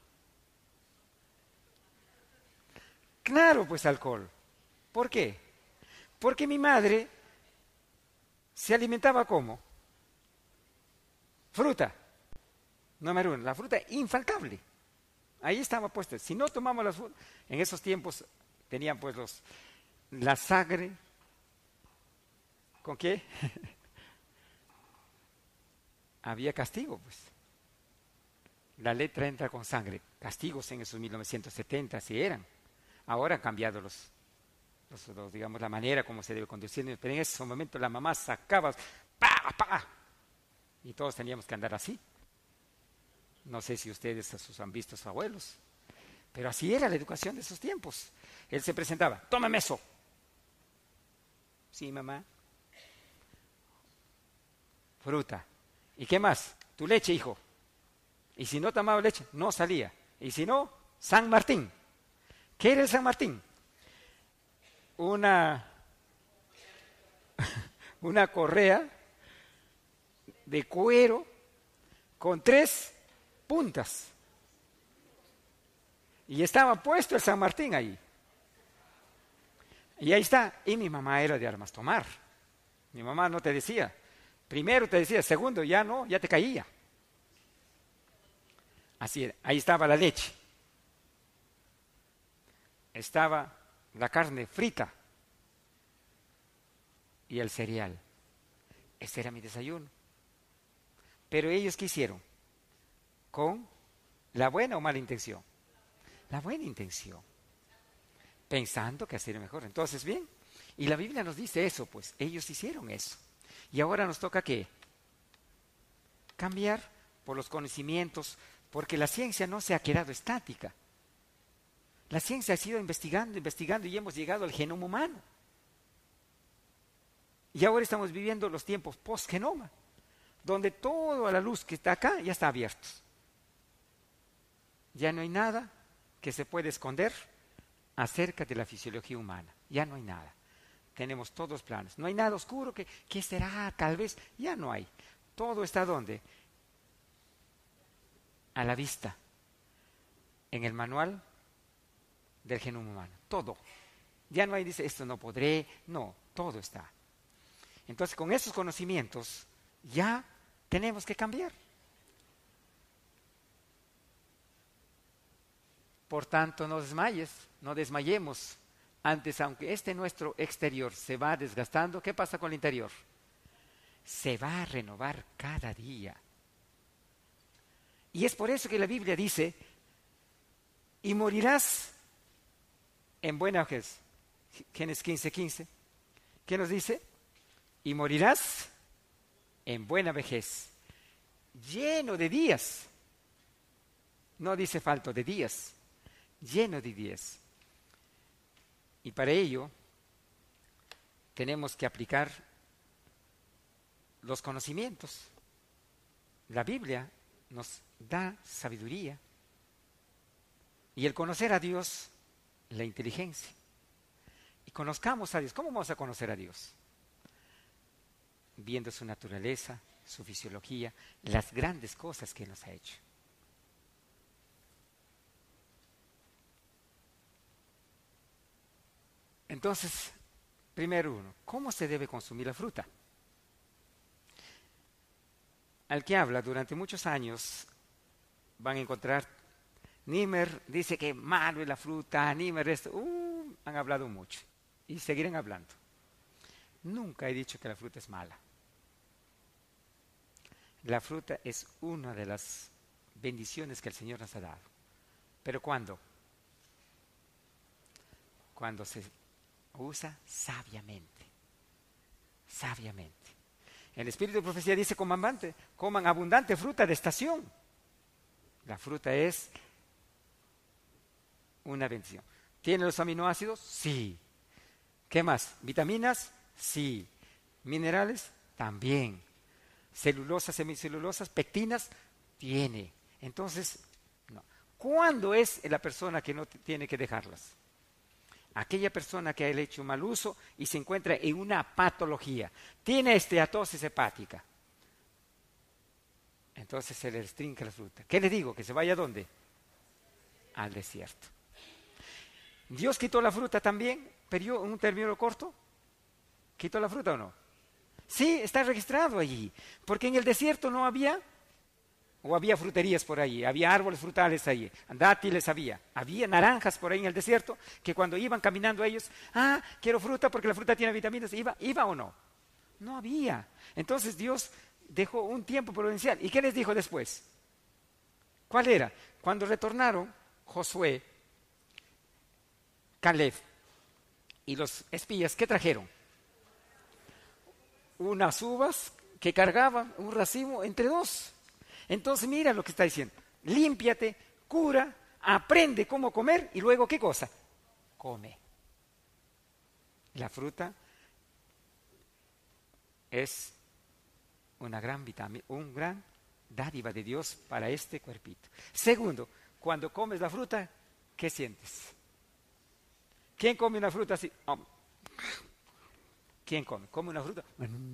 Claro, pues alcohol. ¿Por qué? Porque mi madre se alimentaba ¿cómo? Fruta. Número uno, la fruta infaltable. Ahí estaba puesta. Si no tomamos las frutas, en esos tiempos tenían pues los, la sangre. ¿Con qué? Había castigo, pues. La letra entra con sangre. Castigos en esos mil novecientos setenta, sí eran. Ahora han cambiado los, los, los, digamos, la manera como se debe conducir. Pero en ese momento la mamá sacaba, ¡pa, pa! Y todos teníamos que andar así. No sé si ustedes sus han visto sus abuelos, pero así era la educación de esos tiempos. Él se presentaba, tómame eso. Sí, mamá. Fruta. ¿Y qué más? Tu leche, hijo. Y si no tomaba leche, no salía. Y si no, San Martín. ¿Qué era el San Martín? Una, una correa de cuero con tres puntas. Y estaba puesto el San Martín ahí. Y ahí está. Y mi mamá era de armas tomar. Mi mamá no te decía. Primero te decía, segundo ya no, ya te caía. Así era. Ahí estaba la leche. Estaba la carne frita. Y el cereal. Ese era mi desayuno. Pero ellos, ¿qué hicieron? con la buena o mala intención. La buena intención. Pensando que hacer mejor. Entonces, bien. Y la Biblia nos dice eso, pues. Ellos hicieron eso. Y ahora nos toca ¿qué? Cambiar por los conocimientos, porque la ciencia no se ha quedado estática. La ciencia ha sido investigando, investigando y hemos llegado al genoma humano. Y ahora estamos viviendo los tiempos post-genoma, donde toda la luz que está acá ya está abierta. Ya no hay nada que se pueda esconder acerca de la fisiología humana. Ya no hay nada. Tenemos todos los planos. No hay nada oscuro que, ¿qué será? Tal vez. Ya no hay. Todo está ¿dónde? A la vista. En el manual del genoma humano. Todo. Ya no hay, dice, esto no podré. No, todo está. Entonces, con esos conocimientos, ya tenemos que cambiar. Por tanto, no desmayes, no desmayemos. Antes, aunque este nuestro exterior se va desgastando, ¿qué pasa con el interior? Se va a renovar cada día. Y es por eso que la Biblia dice, y morirás en buena vejez. Génesis quince, quince. ¿Qué nos dice? Y morirás en buena vejez, lleno de días. No dice falto de días, lleno de días. Y para ello tenemos que aplicar los conocimientos. La Biblia nos da sabiduría y el conocer a Dios, la inteligencia. Y conozcamos a Dios. ¿Cómo vamos a conocer a Dios? Viendo su naturaleza, su fisiología, las grandes cosas que nos ha hecho. Entonces, primero uno, ¿cómo se debe consumir la fruta? Al que habla durante muchos años van a encontrar, Niemeyer dice que malo es la fruta, Niemeyer esto, uh, han hablado mucho y seguirán hablando. Nunca he dicho que la fruta es mala. La fruta es una de las bendiciones que el Señor nos ha dado. ¿Pero cuándo? Cuando se usa sabiamente. Sabiamente. El Espíritu de Profecía dice, coman abundante, coman abundante fruta de estación. La fruta es una bendición. ¿Tiene los aminoácidos? Sí. ¿Qué más? ¿Vitaminas? Sí. ¿Minerales? También. Celulosas, semicelulosas, pectinas, tiene. Entonces, no. ¿Cuándo es la persona que no tiene que dejarlas? Aquella persona que ha hecho mal uso y se encuentra en una patología. Tiene esteatosis hepática. Entonces se le restringe la fruta. ¿Qué le digo? ¿Que se vaya a dónde? Al desierto. ¿Dios quitó la fruta también? ¿Pero en un término corto? ¿Quitó la fruta o no? Sí, está registrado allí, porque en el desierto no había, o había fruterías por ahí, había árboles frutales ahí, dátiles había, había naranjas por ahí en el desierto, que cuando iban caminando ellos, ah, quiero fruta porque la fruta tiene vitaminas, ¿iba, iba o no? No había. Entonces Dios dejó un tiempo prudencial. ¿Y qué les dijo después? ¿Cuál era? Cuando retornaron Josué, Caleb y los espías, ¿qué trajeron? Unas uvas que cargaban un racimo entre dos. Entonces mira lo que está diciendo. Límpiate, cura, aprende cómo comer y luego ¿qué cosa? Come. La fruta es una gran vitamina, un gran dádiva de Dios para este cuerpito. Segundo, cuando comes la fruta, ¿qué sientes? ¿Quién come una fruta así? Oh. ¿Quién come? ¿Come una fruta?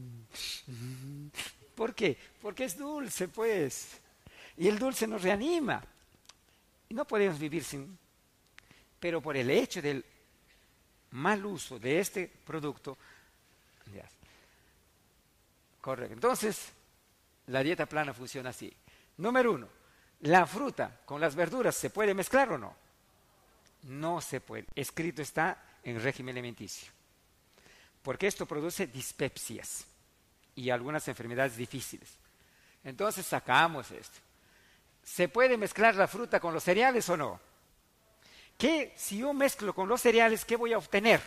¿Por qué? Porque es dulce, pues. Y el dulce nos reanima. Y no podemos vivir sin. Pero por el hecho del mal uso de este producto. Ya. Correcto. Entonces, la dieta plana funciona así. Número uno, ¿la fruta con las verduras se puede mezclar o no? No se puede. Escrito está en régimen alimenticio. Porque esto produce dispepsias y algunas enfermedades difíciles. Entonces sacamos esto. ¿Se puede mezclar la fruta con los cereales o no? ¿Qué, si yo mezclo con los cereales, qué voy a obtener?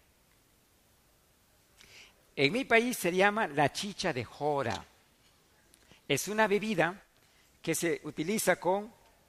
En mi país se llama la chicha de jora. Es una bebida que se utiliza con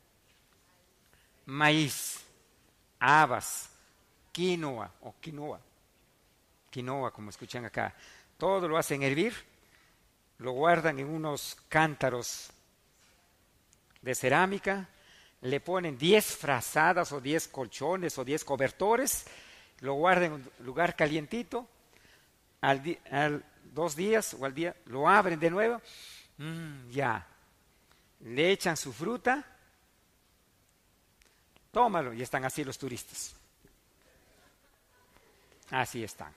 maíz, habas, quinoa o quinoa, quinoa como escuchan acá. Todo lo hacen hervir, lo guardan en unos cántaros de cerámica, le ponen diez frazadas o diez colchones o diez cobertores, lo guardan en un lugar calientito, al, di al dos días o al día lo abren de nuevo, mm, ya, le echan su fruta, tómalo, y están así los turistas. Así están.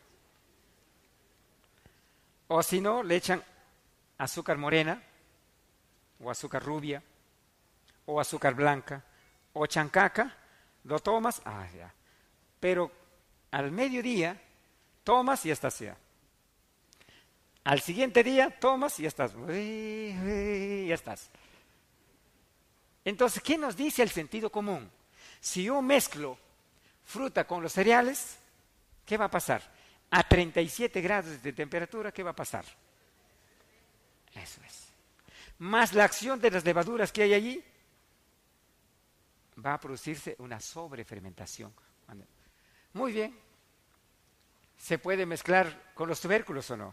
O si no, le echan azúcar morena, o azúcar rubia, o azúcar blanca, o chancaca, lo tomas, ah, ya. Pero al mediodía, tomas y estás ya. Al siguiente día, tomas y ya estás. Ya estás. Entonces, ¿qué nos dice el sentido común? Si yo mezclo fruta con los cereales, ¿qué va a pasar? A treinta y siete grados de temperatura, ¿qué va a pasar? Eso es. Más la acción de las levaduras que hay allí, va a producirse una sobrefermentación. Muy bien. ¿Se puede mezclar con los tubérculos o no?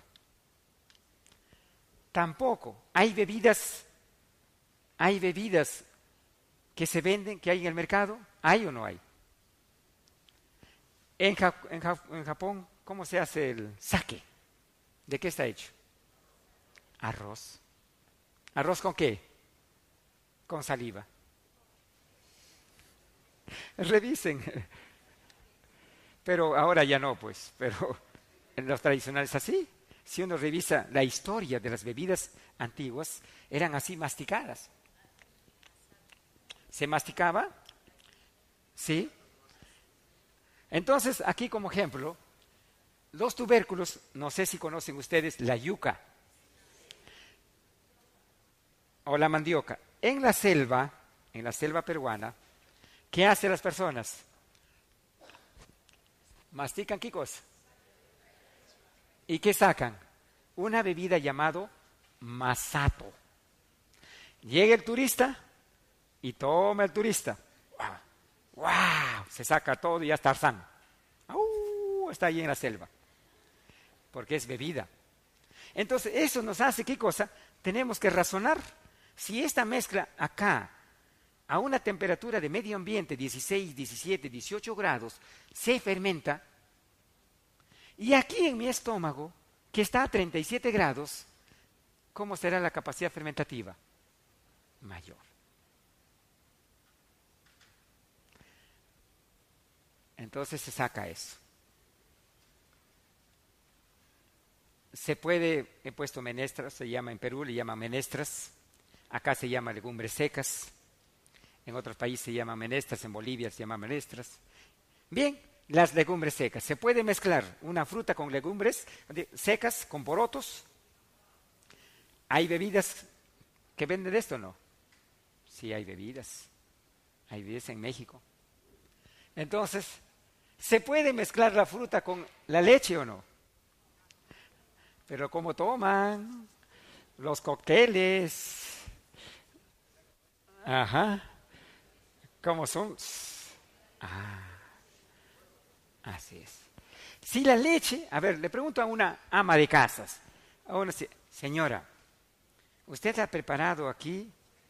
Tampoco. Hay bebidas, hay bebidas que se venden, que hay en el mercado. ¿Hay o no hay? En, Jap en, Jap en Japón, ¿cómo se hace el sake? ¿De qué está hecho? Arroz. ¿Arroz con qué? Con saliva. Revisen. Pero ahora ya no, pues. Pero en los tradicionales así. Si uno revisa la historia de las bebidas antiguas, eran así masticadas. ¿Se masticaba? ¿Sí? Entonces, aquí como ejemplo, los tubérculos, no sé si conocen ustedes la yuca o la mandioca. En la selva, en la selva peruana, ¿qué hacen las personas? ¿Mastican qué cosa? ¿Y qué sacan? Una bebida llamado masato. Llega el turista y toma el turista. ¡Wow! ¡Wow! Se saca todo y ya está Tarzán. ¡Uh! Está ahí en la selva. Porque es bebida. Entonces, eso nos hace, ¿qué cosa? Tenemos que razonar. Si esta mezcla acá, a una temperatura de medio ambiente, dieciséis, diecisiete, dieciocho grados, se fermenta, y aquí en mi estómago, que está a treinta y siete grados, ¿cómo será la capacidad fermentativa? Mayor. Entonces se saca eso. Se puede, he puesto menestras, se llama en Perú, le llaman menestras, acá se llama legumbres secas, en otros países se llama menestras, en Bolivia se llama menestras. Bien, las legumbres secas. ¿Se puede mezclar una fruta con legumbres secas, con porotos? ¿Hay bebidas que venden esto o no? Sí, hay bebidas. Hay bebidas en México. Entonces, ¿se puede mezclar la fruta con la leche o no? Pero ¿cómo toman? Los cócteles. Ajá. ¿Cómo son? Ah. Así es. Si la leche, a ver, le pregunto a una ama de casas, a una se- señora, ¿usted ha preparado aquí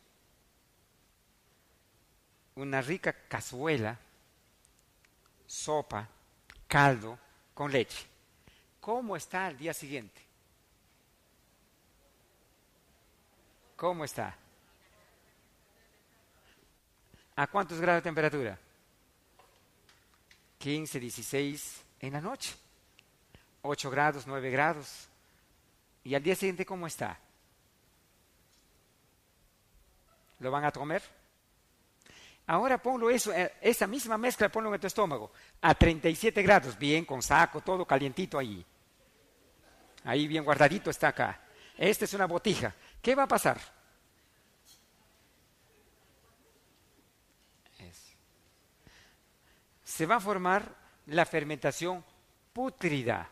una rica cazuela, sopa, caldo con leche? ¿Cómo está al día siguiente? ¿Cómo está? ¿A cuántos grados de temperatura? quince, dieciséis en la noche. ocho grados, nueve grados. ¿Y al día siguiente cómo está? ¿Lo van a comer? Ahora ponlo eso, esa misma mezcla ponlo en tu estómago, a treinta y siete grados, bien, con saco, todo calientito ahí. Ahí bien guardadito está acá. Esta es una botija. ¿Qué va a pasar? se va a formar la fermentación pútrida.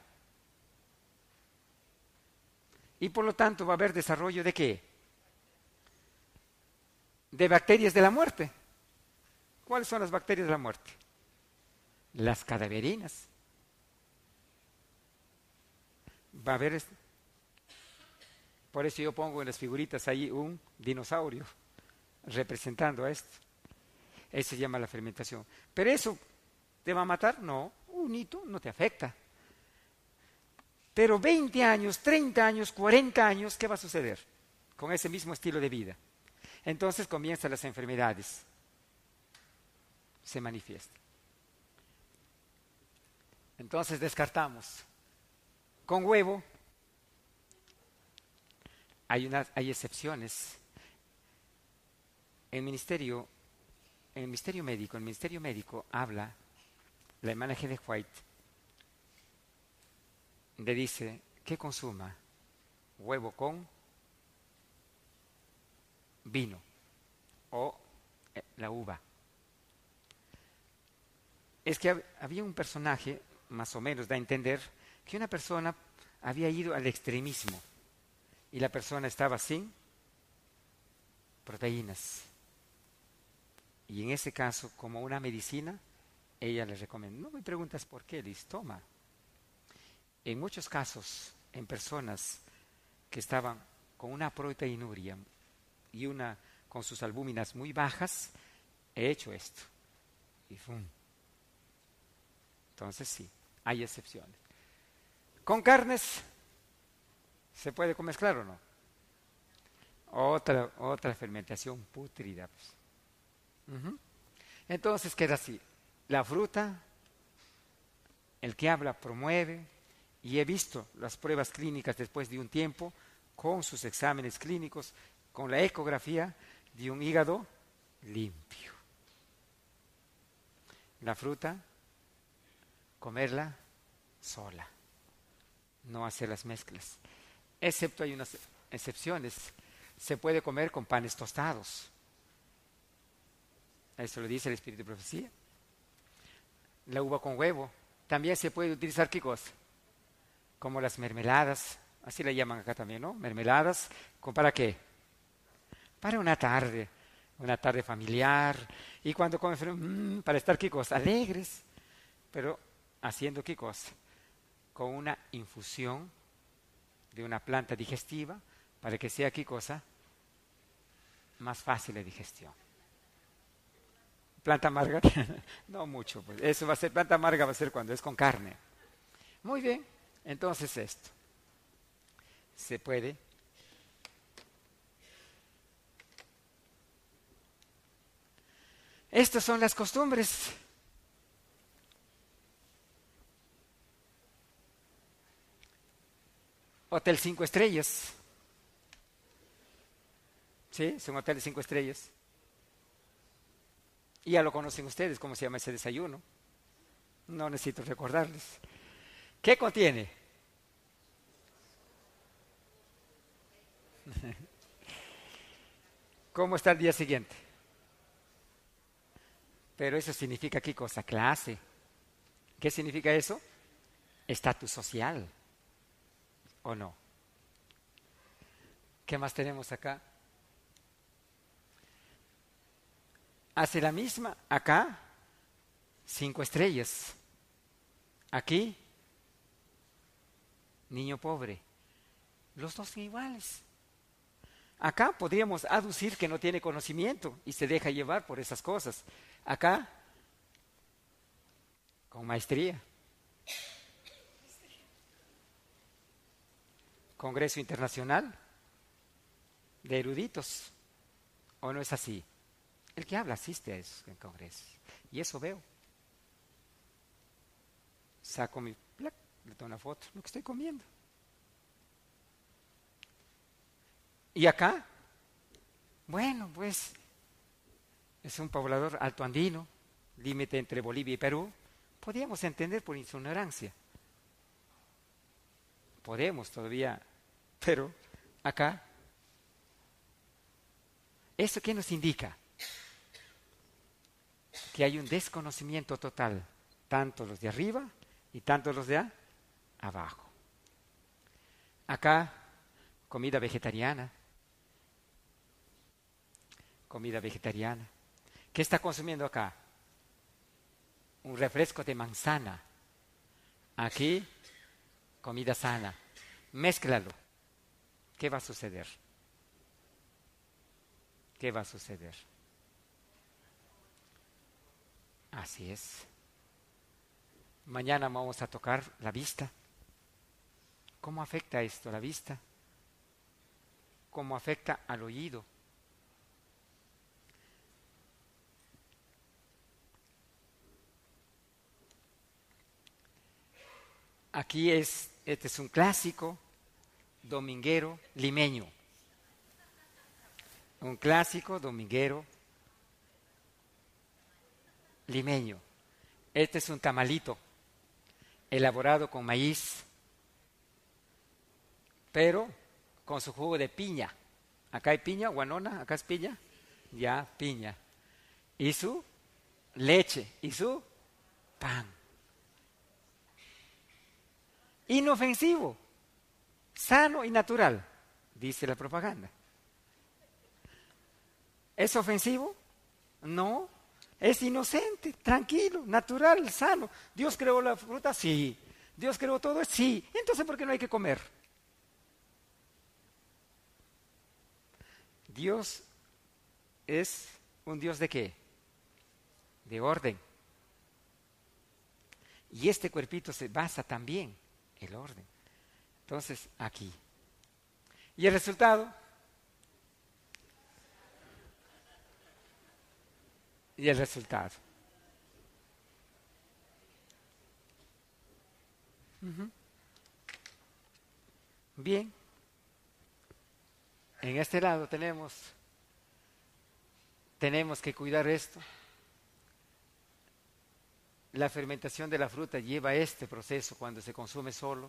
Y por lo tanto va a haber desarrollo de ¿qué? De bacterias de la muerte. ¿Cuáles son las bacterias de la muerte? Las cadaverinas. Va a haber, por eso yo pongo en las figuritas ahí un dinosaurio representando a esto. Eso se llama la fermentación. ¿Pero eso te va a matar? No, un hito no te afecta. Pero veinte años, treinta años, cuarenta años, ¿qué va a suceder con ese mismo estilo de vida? Entonces comienzan las enfermedades. Se manifiestan. Entonces descartamos. Con huevo hay, una, hay excepciones. El ministerio, el ministerio médico, el ministerio médico habla, la hermana G. de White le dice que consuma huevo con vino o eh, la uva. Es que hab- había un personaje, más o menos da a entender, que una persona había ido al extremismo y la persona estaba sin proteínas. Y en ese caso, como una medicina, ella le recomendó. No me preguntas por qué, dice, toma. En muchos casos, en personas que estaban con una proteinuria y una con sus albúminas muy bajas, he hecho esto. Y ¡fum! Entonces sí, hay excepciones. Con carnes, ¿se puede mezclar o no? Otra, otra fermentación pútrida. Pues. Uh-huh. Entonces queda así. La fruta, el que habla promueve, y he visto las pruebas clínicas después de un tiempo, con sus exámenes clínicos, con la ecografía de un hígado limpio. La fruta, comerla sola, no hacer las mezclas. Excepto hay unas excepciones. Se puede comer con panes tostados. Eso lo dice el Espíritu de Profecía. La uva con huevo. También se puede utilizar, ¿qué cosa? Como las mermeladas, así le llaman acá también, ¿no? Mermeladas, ¿para qué? Para una tarde, una tarde familiar. Y cuando comen, mmm, para estar, ¿qué cosa? Alegres. Pero haciendo, ¿qué cosa? Con una infusión de una planta digestiva para que sea, ¿qué cosa? Más fácil de digestión. Planta amarga, no mucho, pues. Eso va a ser, planta amarga va a ser cuando es con carne. Muy bien, entonces esto se puede. Estas son las costumbres. Hotel cinco estrellas. ¿Sí? Es un hotel de cinco estrellas. Y ya lo conocen ustedes, cómo se llama ese desayuno. No necesito recordarles. ¿Qué contiene? ¿Cómo está el día siguiente? Pero eso significa, ¿qué cosa? Clase. ¿Qué significa eso? Estatus social. ¿O no? ¿Qué más tenemos acá? Hace la misma acá, cinco estrellas. Aquí, niño pobre. Los dos son iguales. Acá podríamos aducir que no tiene conocimiento y se deja llevar por esas cosas. Acá, con maestría. Congreso Internacional de Eruditos. ¿O no es así? El que habla asiste a esos congresos. Y eso veo. Saco mi plac, le tomo una foto, lo que estoy comiendo. Y acá, bueno, pues, es un poblador altoandino, límite entre Bolivia y Perú. Podríamos entender por ignorancia. Podemos todavía, pero acá, ¿eso qué nos indica? Que hay un desconocimiento total tanto los de arriba y tanto los de abajo. Acá, comida vegetariana. Comida vegetariana. ¿Qué está consumiendo acá? Un refresco de manzana. Aquí, comida sana. Mézclalo. ¿Qué va a suceder? ¿Qué va a suceder? Así es. Mañana vamos a tocar la vista. ¿Cómo afecta esto a la vista? ¿Cómo afecta al oído? Aquí es, este es un clásico dominguero limeño. Un clásico dominguero limeño. Este es un tamalito elaborado con maíz, pero con su jugo de piña. Acá hay piña, guanona, acá es piña, ya, piña. Y su leche, y su pan. Inofensivo, sano y natural, dice la propaganda. ¿Es ofensivo? No, es inocente, tranquilo, natural, sano. ¿Dios creó la fruta? Sí. ¿Dios creó todo? Sí. Entonces, ¿por qué no hay que comer? Dios es un Dios ¿de qué? De orden. Y este cuerpito se basa también en el orden. Entonces, aquí. ¿Y el resultado? Y el resultado. Uh-huh. Bien. En este lado tenemos, tenemos que cuidar esto. La fermentación de la fruta lleva este proceso cuando se consume solo.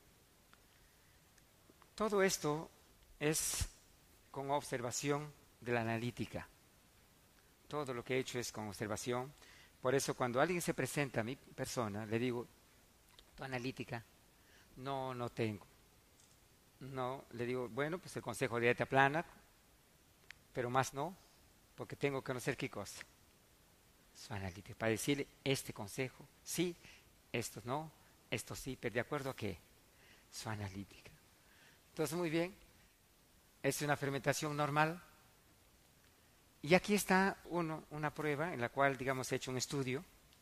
Todo esto es con observación de la analítica. Todo lo que he hecho es con observación. Por eso cuando alguien se presenta a mi persona, le digo, ¿tu analítica? No, no tengo. No, le digo, bueno, pues el consejo de dieta plana, pero más no, porque tengo que conocer qué cosa. Su analítica, para decirle este consejo, sí, esto no, esto sí, pero ¿de acuerdo a qué? Su analítica. Entonces, muy bien, es una fermentación normal. Y aquí está uno, una prueba en la cual, digamos, he hecho un estudio.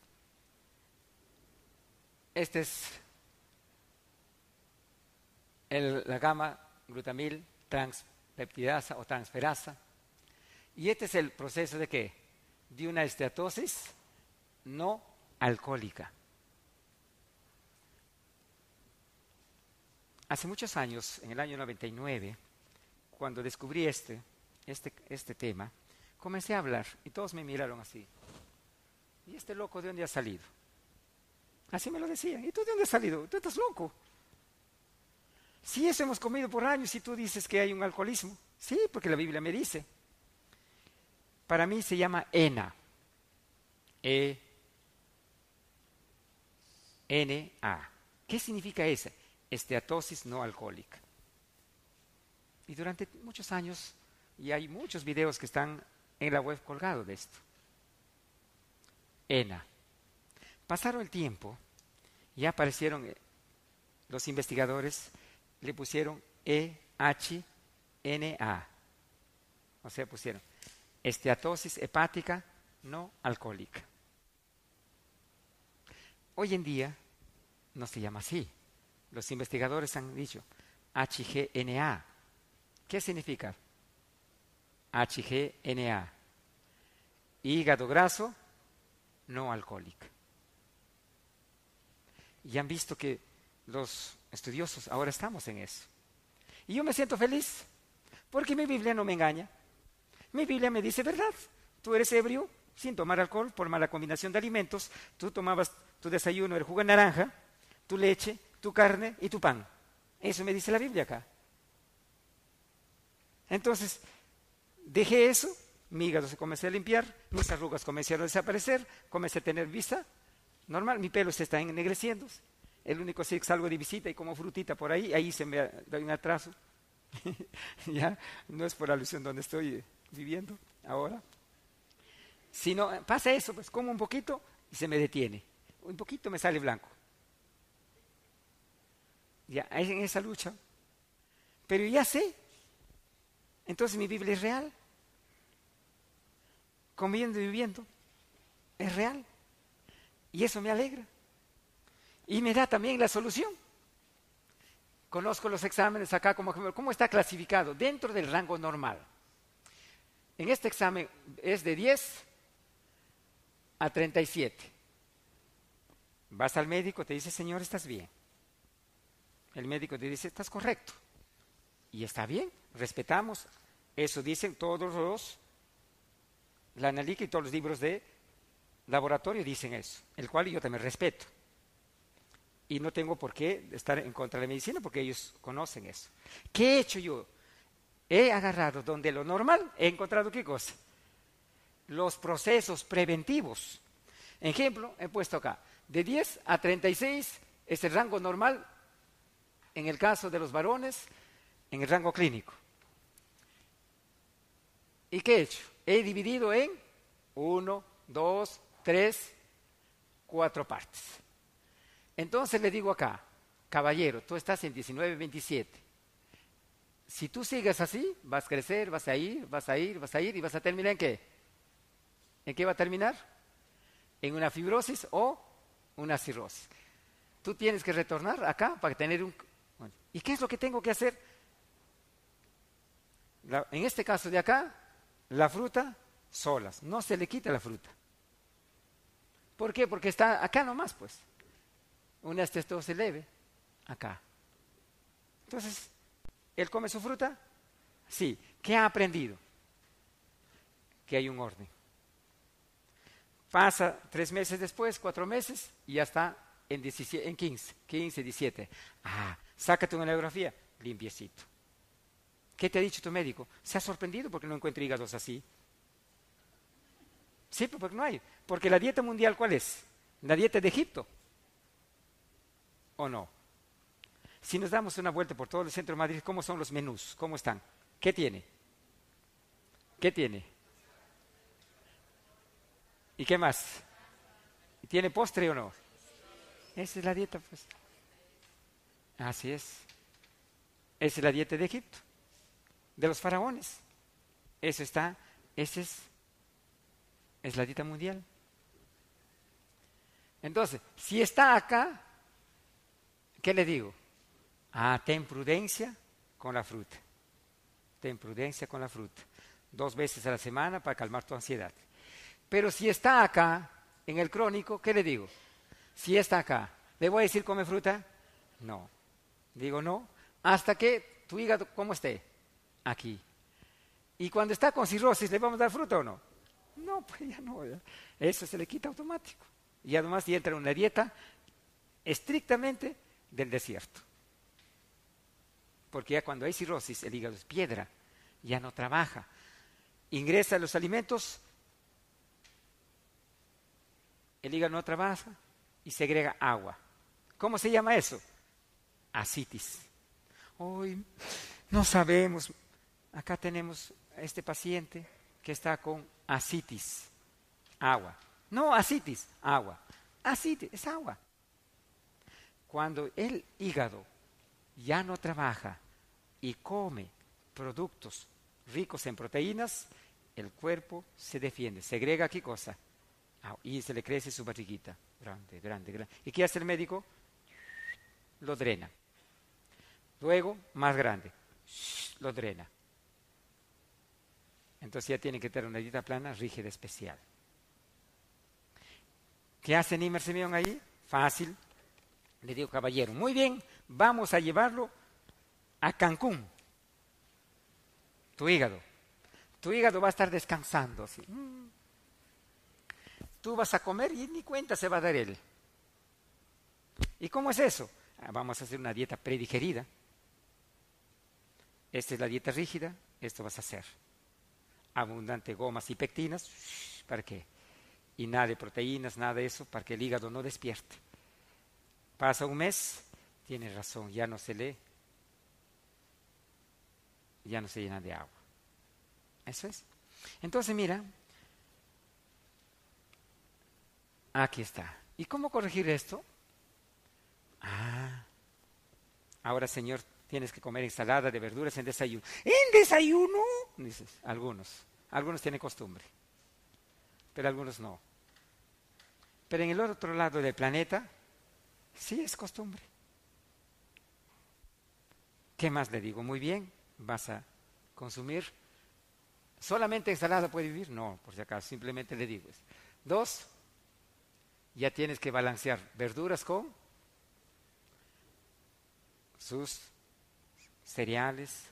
Este es el, la gama glutamil transpeptidasa o transferasa. Y este es el proceso de ¿qué? De una esteatosis no alcohólica. Hace muchos años, en el año noventa y nueve, cuando descubrí este, este, este tema, comencé a hablar y todos me miraron así. ¿Y este loco de dónde ha salido? Así me lo decían. ¿Y tú de dónde has salido? ¿Tú estás loco? Si eso hemos comido por años y tú dices que hay un alcoholismo. Sí, porque la Biblia me dice. Para mí se llama ENA. E N A. ¿Qué significa esa? Esteatosis no alcohólica. Y durante muchos años, y hay muchos videos que están en la web colgados de esto. ENA. Pasaron el tiempo y aparecieron eh, los investigadores, le pusieron E H N A. O sea, pusieron esteatosis hepática no alcohólica. Hoy en día no se llama así. Los investigadores han dicho H G N A. ¿Qué significa? H G N A. Hígado graso no alcohólico. Y han visto que los estudiosos ahora estamos en eso. Y yo me siento feliz porque mi Biblia no me engaña. Mi Biblia me dice verdad. Tú eres ebrio sin tomar alcohol por mala combinación de alimentos. Tú tomabas tu desayuno, el jugo de naranja, tu leche, tu carne y tu pan. Eso me dice la Biblia acá. Entonces, dejé eso, mi hígado se comenzó a limpiar, mis arrugas comenzaron a desaparecer, comencé a tener vista normal, mi pelo se está ennegreciendo. El único sí que salgo de visita y como frutita por ahí, ahí se me da un atraso. Ya, no es por alusión donde estoy viviendo ahora. Sino pasa eso, pues como un poquito y se me detiene. Un poquito me sale blanco. Ya, es en esa lucha. Pero ya sé. Entonces mi Biblia es real. Comiendo y viviendo. Es real. Y eso me alegra. Y me da también la solución. Conozco los exámenes acá, como, ¿cómo está clasificado? Dentro del rango normal. En este examen es de diez a treinta y siete. Vas al médico, te dice, señor, estás bien. El médico te dice, estás correcto. Y está bien, respetamos. Eso dicen todos los, la analítica y todos los libros de laboratorio dicen eso, el cual yo también respeto. Y no tengo por qué estar en contra de la medicina porque ellos conocen eso. ¿Qué he hecho yo? He agarrado donde lo normal, he encontrado ¿qué cosa? Los procesos preventivos. Ejemplo, he puesto acá, de diez a treinta y seis es el rango normal en el caso de los varones, en el rango clínico. ¿Y qué he hecho? He dividido en uno, dos, tres, cuatro partes. Entonces le digo acá, caballero, tú estás en diecinueve veintisiete. Si tú sigues así, vas a crecer, vas a ir, vas a ir, vas a ir y vas a terminar ¿en qué? ¿En qué va a terminar? En una fibrosis o una cirrosis. Tú tienes que retornar acá para tener un... ¿Y qué es lo que tengo que hacer? La, en este caso de acá, la fruta solas, no se le quita la fruta. ¿Por qué? Porque está acá nomás, pues. Una estestosis leve, acá. Entonces, ¿él come su fruta? Sí. ¿Qué ha aprendido? Que hay un orden. Pasa tres meses después, cuatro meses, y ya está en, diecisiete, en quince, quince, diecisiete. Ah, sácate una ecografía, limpiecito. ¿Qué te ha dicho tu médico? ¿Se ha sorprendido porque no encuentra hígados así? Sí, porque no hay. Porque la dieta mundial, ¿cuál es? La dieta de Egipto. ¿O no? Si nos damos una vuelta por todo el centro de Madrid, ¿cómo son los menús? ¿Cómo están? ¿Qué tiene? ¿Qué tiene? ¿Y qué más? ¿Tiene postre o no? Esa es la dieta, pues. Así es. Esa es la dieta de Egipto, de los faraones. Eso está, esa es, es la dieta mundial. Entonces, si está acá, ¿qué le digo? Ah, ten prudencia con la fruta. Ten prudencia con la fruta. Dos veces a la semana para calmar tu ansiedad. Pero si está acá, en el crónico, ¿qué le digo? Si está acá, ¿le voy a decir come fruta? No. Digo no, hasta que tu hígado, ¿cómo esté? Aquí. Y cuando está con cirrosis, ¿le vamos a dar fruta o no? No, pues ya no. Ya. Eso se le quita automático. Y además ya entra en una dieta estrictamente del desierto. Porque ya cuando hay cirrosis, el hígado es piedra, ya no trabaja. Ingresa los alimentos, el hígado no trabaja y segrega agua. ¿Cómo se llama eso? Ascitis. Hoy no sabemos. Acá tenemos a este paciente que está con ascitis. Agua. No ascitis, agua. Ascitis es agua. Cuando el hígado ya no trabaja y come productos ricos en proteínas, el cuerpo se defiende. Segrega ¿qué cosa? Ah, y se le crece su barriguita. Grande, grande, grande. ¿Y qué hace el médico? Lo drena. Luego, más grande. Lo drena. Entonces ya tiene que tener una dieta plana, rígida, especial. ¿Qué hace Nimer Simeón ahí? Fácil. Le digo, caballero, muy bien, vamos a llevarlo a Cancún. Tu hígado. Tu hígado va a estar descansando. Así. Mm. Tú vas a comer y ni cuenta se va a dar él. ¿Y cómo es eso? Ah, vamos a hacer una dieta predigerida. Esta es la dieta rígida, esto vas a hacer. Abundante gomas y pectinas. ¿Para qué? y nada de proteínas, nada de eso, para que el hígado no despierte. Pasa un mes, tiene razón, ya no se lee, ya no se llena de agua. Eso es. Entonces, mira, aquí está. ¿Y cómo corregir esto? Ah, ahora, señor, tienes que comer ensalada de verduras en desayuno. ¿En desayuno? Dices, algunos. Algunos tienen costumbre, pero algunos no. Pero en el otro lado del planeta, sí es costumbre. ¿Qué más le digo? Muy bien, vas a consumir. ¿Solamente ensalada puede vivir? No, por si acaso, simplemente le digo. Dos, ya tienes que balancear verduras con sus cereales,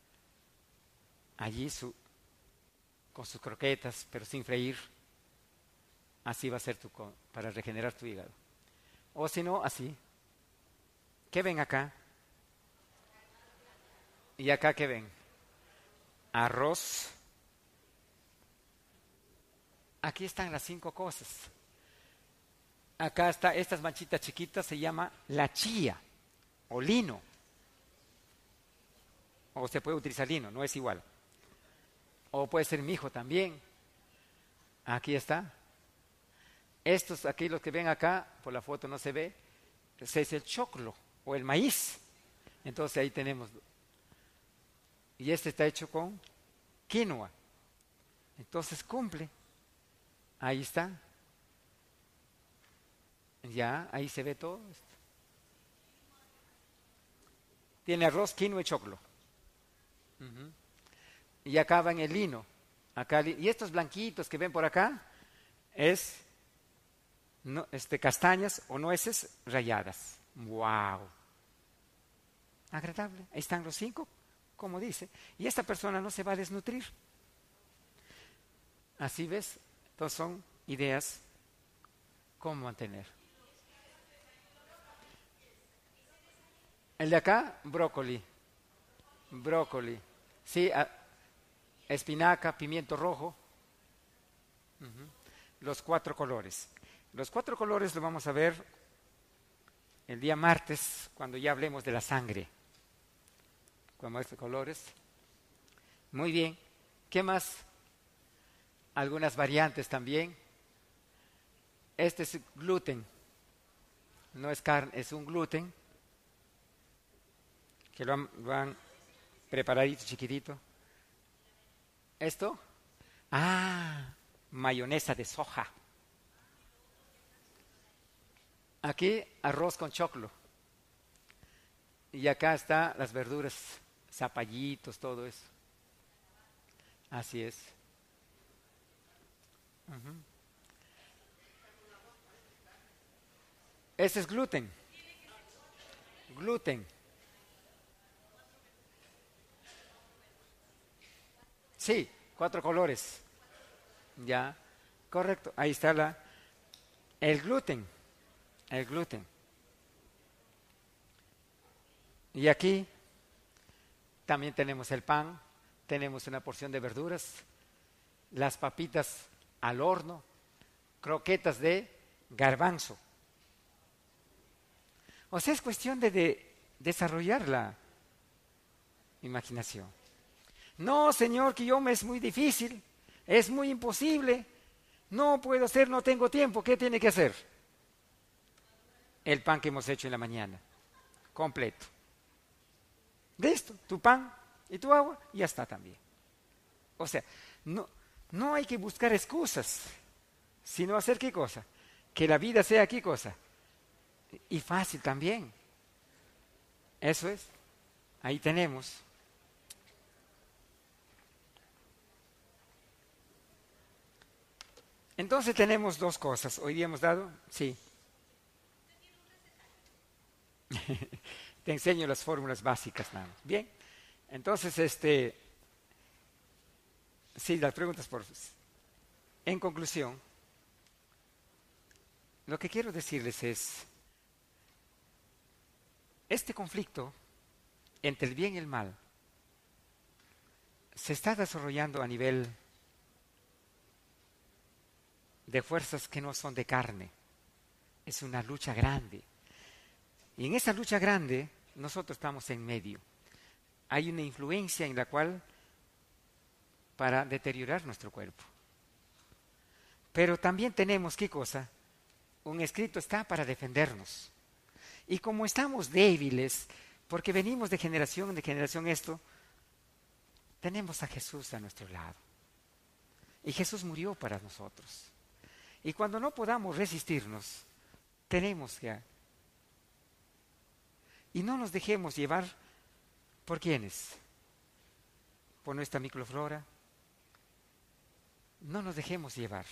allí su, con sus croquetas, pero sin freír. Así va a ser tu, para regenerar tu hígado. O si no, así. ¿Qué ven acá? ¿Y acá qué ven? Arroz. Aquí están las cinco cosas. Acá está, estas manchitas chiquitas se llama la chía o lino. O se puede utilizar lino, no es igual. O puede ser mijo también. Aquí está. Estos, aquí los que ven acá, por la foto no se ve, ese es el choclo o el maíz. Entonces ahí tenemos. Y este está hecho con quinoa. Entonces cumple. Ahí está. Ya, ahí se ve todo esto. Tiene arroz, quinoa y choclo. Uh-huh. Y acá va en el lino. Acá, y estos blanquitos que ven por acá es no, este, castañas o nueces ralladas. ¡Wow! Agradable. Ahí están los cinco, como dice. Y esta persona no se va a desnutrir. Así ves. Entonces son ideas cómo mantener. El de acá, brócoli. Brócoli. Sí, a, espinaca, pimiento rojo. Uh-huh. Los cuatro colores. Los cuatro colores lo vamos a ver el día martes, cuando ya hablemos de la sangre. Como estos colores. Muy bien. ¿Qué más? Algunas variantes también. Este es gluten. No es carne, es un gluten. Que lo han, lo han preparadito, chiquitito. ¿Esto? Ah, mayonesa de soja. Aquí arroz con choclo. Y acá está las verduras, zapallitos, todo eso. Así es. Uh-huh. Este es gluten. Gluten. Sí, cuatro colores. Ya, correcto. Ahí está la, el gluten. El gluten. Y aquí también tenemos el pan, tenemos una porción de verduras, las papitas al horno, croquetas de garbanzo. O sea, es cuestión de, de desarrollar la imaginación. No, señor, que yo me es muy difícil, es muy imposible, no puedo hacer, no tengo tiempo. ¿Qué tiene que hacer? El pan que hemos hecho en la mañana, completo. Listo, tu pan y tu agua, ya está también. O sea, no, no hay que buscar excusas, sino hacer qué cosa, que la vida sea qué cosa, y fácil también. Eso es, ahí tenemos. Entonces tenemos dos cosas. Hoy día hemos dado, sí. Te enseño las fórmulas básicas nada más. Bien, entonces, este, sí, las preguntas por. En conclusión, lo que quiero decirles es, este conflicto entre el bien y el mal se está desarrollando a nivel de fuerzas que no son de carne. Es una lucha grande. Y en esa lucha grande, nosotros estamos en medio. Hay una influencia en la cual, para deteriorar nuestro cuerpo. Pero también tenemos, ¿qué cosa? Un escrito está para defendernos. Y como estamos débiles, porque venimos de generación en generación esto, tenemos a Jesús a nuestro lado. Y Jesús murió para nosotros. Y cuando no podamos resistirnos, tenemos que... Y no nos dejemos llevar, ¿por quiénes? Por nuestra microflora. No nos dejemos llevar.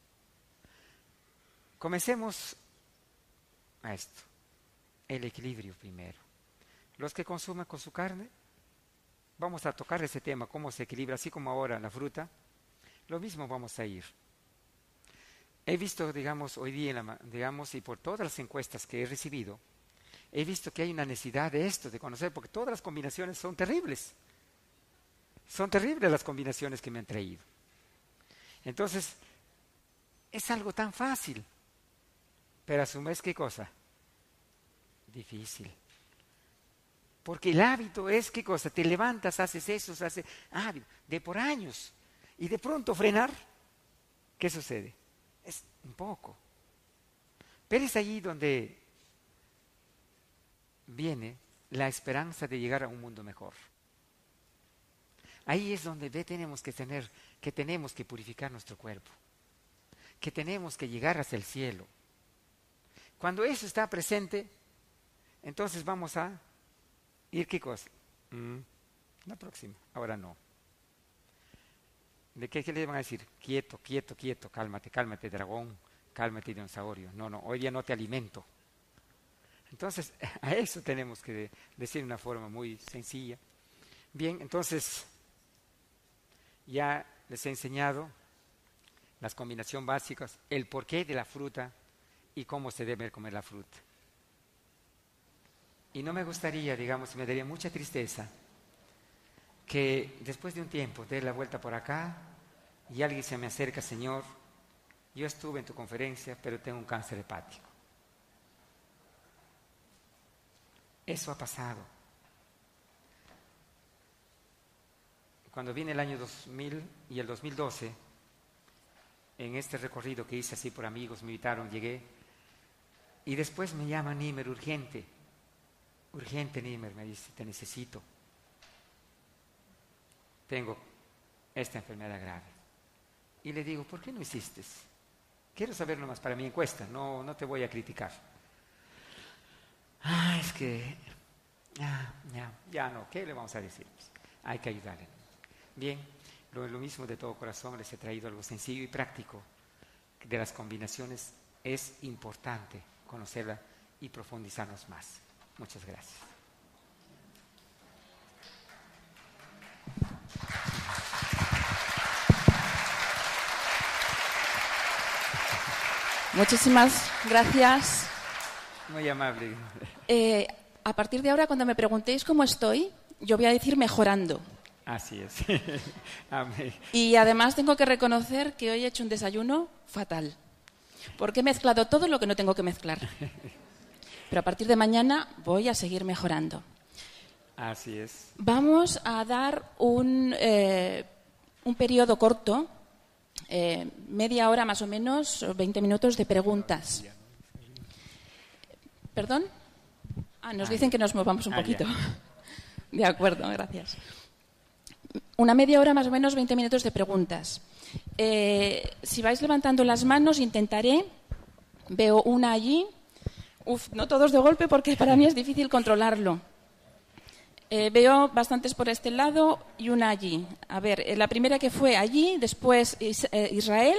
Comencemos a esto. El equilibrio primero. Los que consuman con su carne, vamos a tocar ese tema, cómo se equilibra, así como ahora la fruta. Lo mismo vamos a ir. He visto, digamos, hoy día, en la, digamos, y por todas las encuestas que he recibido, he visto que hay una necesidad de esto, de conocer, porque todas las combinaciones son terribles. Son terribles las combinaciones que me han traído. Entonces, es algo tan fácil, pero a su vez, ¿qué cosa? Difícil. Porque el hábito es, ¿qué cosa? Te levantas, haces eso, haces hábito, de por años. Y de pronto frenar, ¿qué sucede? Es un poco. Pero es allí donde viene la esperanza de llegar a un mundo mejor. Ahí es donde ve, tenemos que tener, que tenemos que purificar nuestro cuerpo, que tenemos que llegar hacia el cielo. Cuando eso está presente, entonces vamos a ir, ¿qué cosa? Mm, la próxima, ahora no. ¿De qué, qué le van a decir? Quieto, quieto, quieto, cálmate, cálmate, dragón, cálmate, dinosaurio. No, no, hoy día no te alimento. Entonces, a eso tenemos que decir de una forma muy sencilla. Bien, entonces, ya les he enseñado las combinaciones básicas, el porqué de la fruta y cómo se debe comer la fruta. Y no me gustaría, digamos, me daría mucha tristeza que después de un tiempo dé la vuelta por acá y alguien se me acerca, Señor, yo estuve en tu conferencia, pero tengo un cáncer hepático. Eso ha pasado. Cuando vine el año dos mil y el dos mil doce, en este recorrido que hice así por amigos, me invitaron, llegué, y después me llaman, Nímer, urgente, urgente, Nímer, me dice, te necesito. Tengo esta enfermedad grave. Y le digo, ¿por qué no hiciste? Quiero saber nomás para mi encuesta, no, no te voy a criticar. Ah, es que, ya, ya, ya no, ¿qué le vamos a decir? Pues, hay que ayudarle. Bien, lo, lo mismo de todo corazón, les he traído algo sencillo y práctico de las combinaciones. Es importante conocerla y profundizarnos más. Muchas gracias. Muchísimas gracias. Muy amable. Eh, a partir de ahora, cuando me preguntéis cómo estoy, yo voy a decir mejorando. Así es. Amén. Y además tengo que reconocer que hoy he hecho un desayuno fatal, porque he mezclado todo lo que no tengo que mezclar. Pero a partir de mañana voy a seguir mejorando. Así es. Vamos a dar un, eh, un periodo corto, eh, media hora más o menos, veinte minutos de preguntas. ¿Perdón? Ah, nos dicen que nos movamos un poquito. De acuerdo, gracias. Una media hora más o menos, veinte minutos de preguntas. Eh, si vais levantando las manos, intentaré. Veo una allí. Uf, no todos de golpe porque para mí es difícil controlarlo. Eh, veo bastantes por este lado y una allí. A ver, eh, la primera que fue allí, después is, eh, Israel.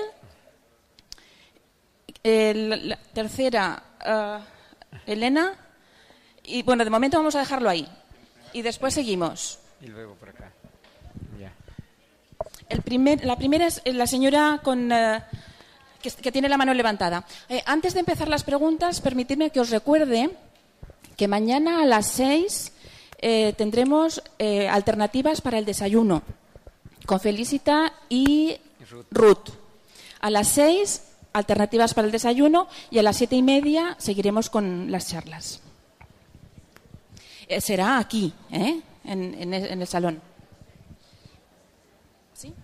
Eh, la, la tercera, uh, Elena. Y bueno, de momento vamos a dejarlo ahí. Y después seguimos. Y luego por acá. Ya. El primer, la primera es la señora con, uh, que, que tiene la mano levantada. Eh, antes de empezar las preguntas, permitidme que os recuerde que mañana a las seis eh, tendremos eh, alternativas para el desayuno con Felicita y Ruth. Ruth. A las seis alternativas para el desayuno y a las siete y media seguiremos con las charlas. Eh, será aquí, ¿eh? en, en, el, en el salón. ¿Sí?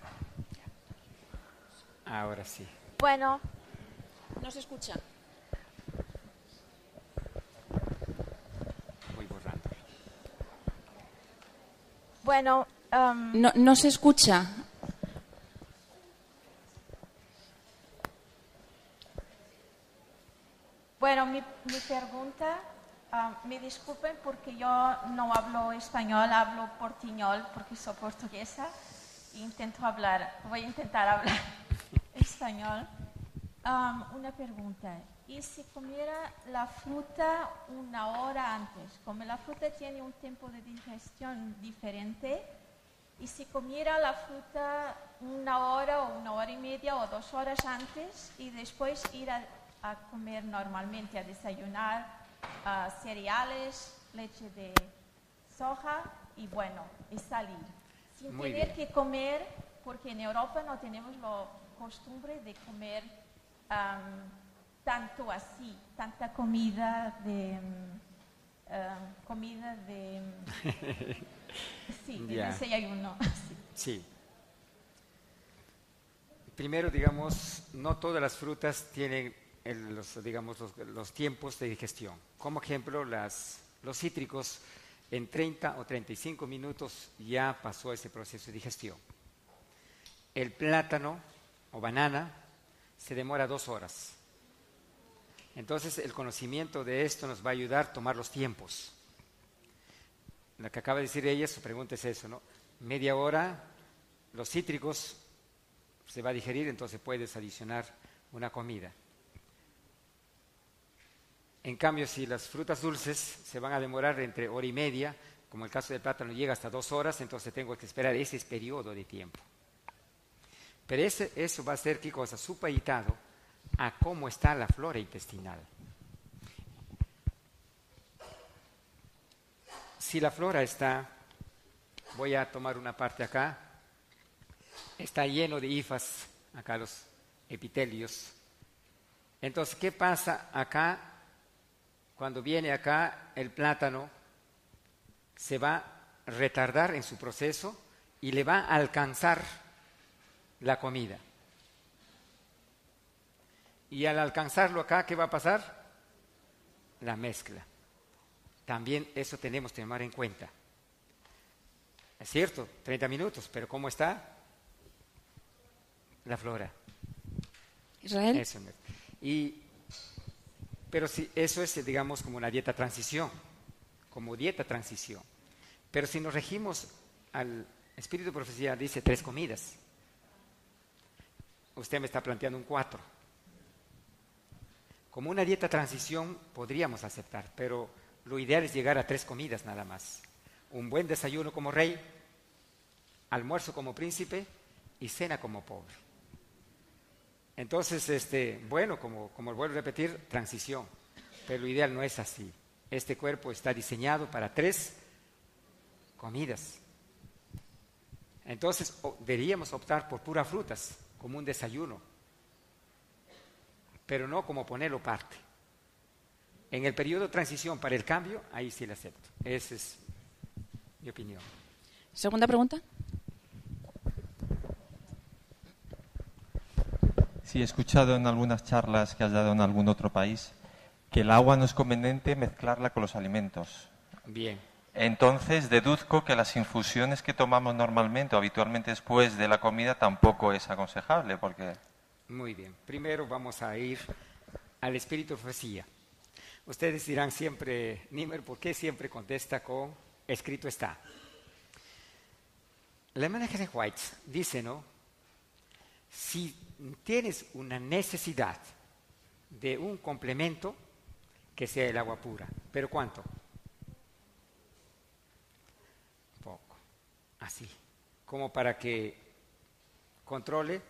Ahora sí. Bueno. No se escucha. Voy borrando. Bueno. Um, no, no se escucha. Bueno, mi, mi pregunta, uh, me disculpen porque yo no hablo español, hablo portuñol porque soy portuguesa e intento hablar, voy a intentar hablar español. Um, una pregunta, ¿y si comiera la fruta una hora antes? Como la fruta tiene un tiempo de digestión diferente, y si comiera la fruta una hora o una hora y media o dos horas antes y después ir a a comer normalmente, a desayunar uh, cereales, leche de soja y bueno, y salir. Sin Muy tener bien. que comer, porque en Europa no tenemos la costumbre de comer um, tanto así, tanta comida de... Um, um, comida de... Um, sí, de Ya. desayuno. Sí. Sí. Primero, digamos, no todas las frutas tienen el, los, digamos, los, los tiempos de digestión. Como ejemplo, las, los cítricos en treinta o treinta y cinco minutos ya pasó ese proceso de digestión. El plátano o banana se demora dos horas. Entonces, el conocimiento de esto nos va a ayudar a tomar los tiempos. Lo que acaba de decir ella, su pregunta es eso, ¿no? Media hora, los cítricos se va a digerir, entonces puedes adicionar una comida. En cambio, si las frutas dulces se van a demorar entre hora y media, como el caso del plátano llega hasta dos horas, entonces tengo que esperar ese periodo de tiempo. Pero ese, eso va a ser, ¿qué cosa? Supeditado a cómo está la flora intestinal. Si la flora está, voy a tomar una parte acá, está lleno de hifas, acá los epitelios. Entonces, ¿qué pasa acá? Cuando viene acá el plátano, se va a retardar en su proceso y le va a alcanzar la comida. Y al alcanzarlo acá, ¿qué va a pasar? La mezcla. También eso tenemos que tomar en cuenta. Es cierto, treinta minutos, pero ¿cómo está la flora? Israel. Eso, y Pero si eso es, digamos, como una dieta transición, como dieta transición. Pero si nos regimos al espíritu de profecía, dice tres comidas. Usted me está planteando un cuatro. Como una dieta transición podríamos aceptar, pero lo ideal es llegar a tres comidas nada más. Un buen desayuno como rey, almuerzo como príncipe y cena como pobre. Entonces, este, bueno, como, como vuelvo a repetir, transición, pero lo ideal no es así. Este cuerpo está diseñado para tres comidas. Entonces, o, deberíamos optar por puras frutas, como un desayuno, pero no como ponerlo parte. En el periodo de transición para el cambio, ahí sí lo acepto. Esa es mi opinión. Segunda pregunta. Sí, he escuchado en algunas charlas que has dado en algún otro país que el agua no es conveniente mezclarla con los alimentos. Bien. Entonces deduzco que las infusiones que tomamos normalmente o habitualmente después de la comida tampoco es aconsejable, porque... Muy bien. Primero vamos a ir al espíritu de profecía. Ustedes dirán siempre, Niemer, ¿por qué siempre contesta con escrito está? La hermana Helen White dice, ¿no? Si tienes una necesidad de un complemento, que sea el agua pura. ¿Pero cuánto? Poco. Así. Como para que controle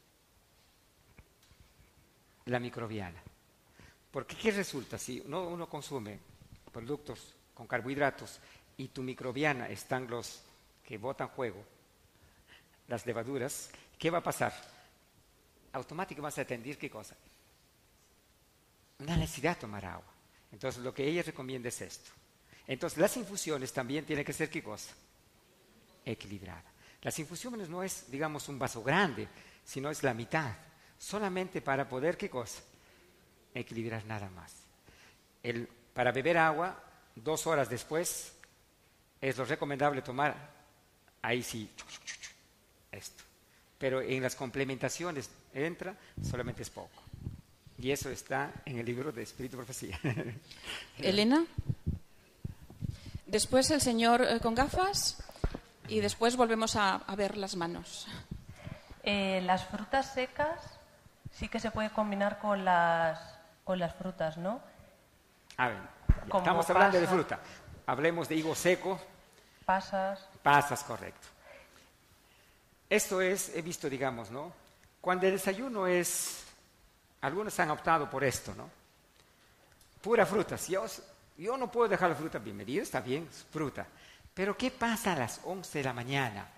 la microbiana. Porque ¿qué resulta? Si uno, uno consume productos con carbohidratos y tu microbiana están los que botan juego, las levaduras, ¿qué va a pasar? automáticamente vas a sentir qué cosa. Una necesidad de tomar agua. Entonces lo que ella recomienda es esto. Entonces las infusiones también tienen que ser qué cosa. Equilibrada. Las infusiones no es, digamos, un vaso grande, sino es la mitad. Solamente para poder qué cosa. Equilibrar nada más. El, para beber agua, dos horas después, es lo recomendable tomar, ahí sí, esto. Pero en las complementaciones entra, solamente es poco. Y eso está en el libro de Espíritu y Profecía. Elena. Después el señor eh, con gafas y después volvemos a, a ver las manos. Eh, las frutas secas sí que se puede combinar con las, con las frutas, ¿no? A ver, ya, Como estamos hablando pasa. de fruta. Hablemos de higo seco. Pasas. Pasas, correcto. Esto es, he visto, digamos, ¿no? Cuando el desayuno es, algunos han optado por esto, ¿no? Pura fruta. Si yo, yo no puedo dejar la fruta bien medida, está bien, es fruta. Pero ¿qué pasa a las once de la mañana?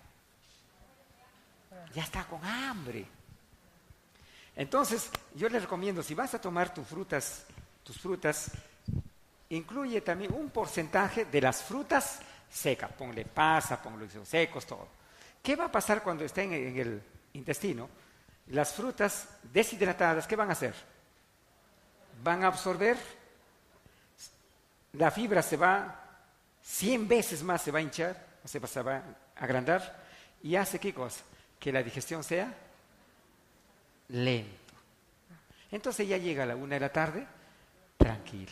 Ya está con hambre. Entonces, yo le recomiendo, si vas a tomar tus frutas, tus frutas, incluye también un porcentaje de las frutas secas. Ponle pasa, ponle secos, todo. ¿Qué va a pasar cuando estén en el intestino? Las frutas deshidratadas, ¿qué van a hacer? Van a absorber, la fibra se va cien veces más, se va a hinchar, o sea, se va a agrandar, y hace ¿qué cosa? Que la digestión sea lento. Entonces ya llega a la una de la tarde, tranquilo.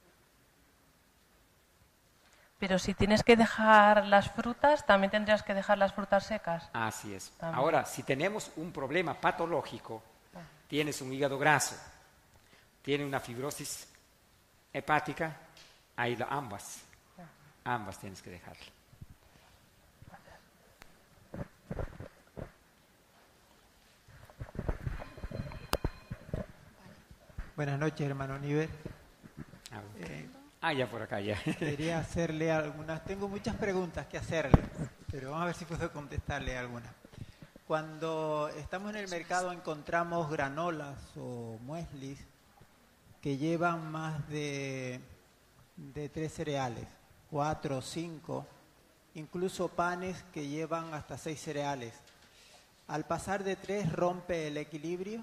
Pero si tienes que dejar las frutas, también tendrías que dejar las frutas secas. Así es. También. Ahora, si tenemos un problema patológico, tienes un hígado graso, tienes una fibrosis hepática, ahí la, ambas, ambas tienes que dejarla. Buenas noches, hermano Nivel. Ah, okay. Eh, ah, ya por acá, ya. Quería hacerle algunas, tengo muchas preguntas que hacerle, pero vamos a ver si puedo contestarle algunas. Cuando estamos en el mercado encontramos granolas o mueslis que llevan más de, de tres cereales, cuatro o cinco, incluso panes que llevan hasta seis cereales. Al pasar de tres rompe el equilibrio.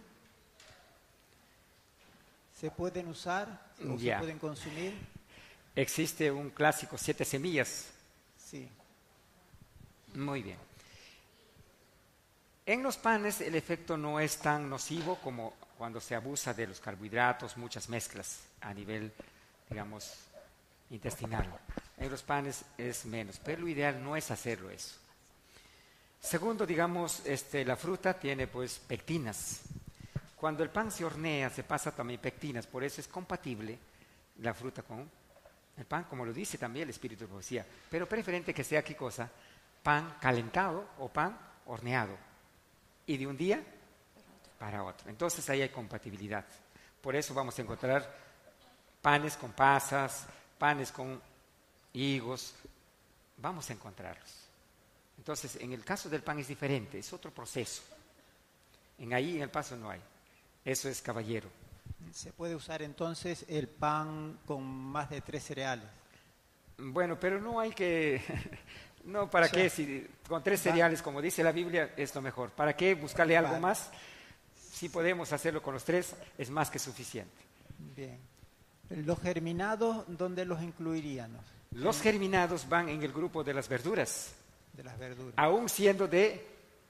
¿Se pueden usar o Ya. se pueden consumir? Existe un clásico, siete semillas. Sí. Muy bien. En los panes el efecto no es tan nocivo como cuando se abusa de los carbohidratos, muchas mezclas a nivel, digamos, intestinal. En los panes es menos, pero lo ideal no es hacerlo eso. Segundo, digamos, este, la fruta tiene pues pectinas. Cuando el pan se hornea se pasa también pectinas, por eso es compatible la fruta con el pan, como lo dice también el Espíritu de Profecía. Pero preferente que sea, ¿qué cosa? Pan calentado o pan horneado. Y de un día para otro. Entonces ahí hay compatibilidad. Por eso vamos a encontrar panes con pasas, panes con higos. Vamos a encontrarlos. Entonces, en el caso del pan es diferente, es otro proceso. En ahí, en el paso, no hay. Eso es caballero. ¿Se puede usar entonces el pan con más de tres cereales? Bueno, pero no hay que... No, ¿para O sea, qué? Si con tres va- cereales, como dice la Biblia, es lo mejor. ¿Para qué buscarle algo Vale. más? Si podemos hacerlo con los tres, es más que suficiente. Bien. ¿Los germinados dónde los incluiríamos? Los germinados van en el grupo de las verduras, De las verduras. aún siendo de,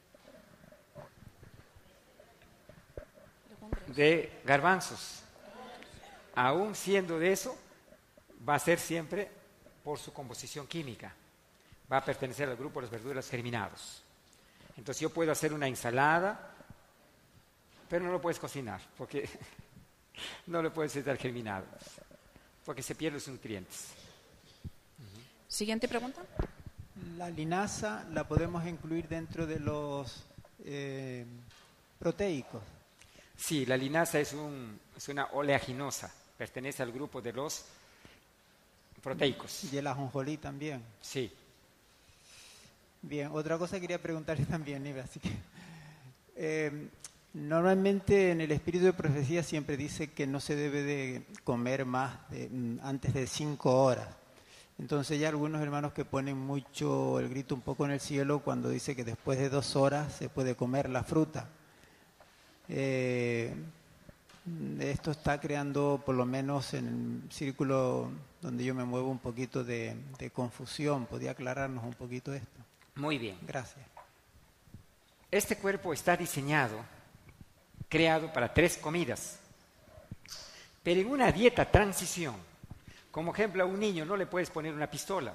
de garbanzos. Aún siendo de eso, va a ser siempre por su composición química. Va a pertenecer al grupo de las verduras germinados. Entonces yo puedo hacer una ensalada, pero no lo puedes cocinar, porque no le puedes dar germinado, porque se pierden los nutrientes. Siguiente pregunta. La linaza la podemos incluir dentro de los eh, proteicos. Sí, la linaza es, un, es una oleaginosa, pertenece al grupo de los proteicos. Y el ajonjolí también. Sí. Bien, otra cosa quería preguntarle también, Nive, así que... eh, Normalmente en el espíritu de profecía siempre dice que no se debe de comer más de, antes de cinco horas. Entonces hay algunos hermanos que ponen mucho el grito un poco en el cielo cuando dice que después de dos horas se puede comer la fruta. Eh, esto está creando, por lo menos en el círculo donde yo me muevo, un poquito de, de confusión. ¿Podría aclararnos un poquito esto? Muy bien. Gracias. Este cuerpo está diseñado, creado para tres comidas. Pero en una dieta transición, como ejemplo a un niño no le puedes poner una pistola.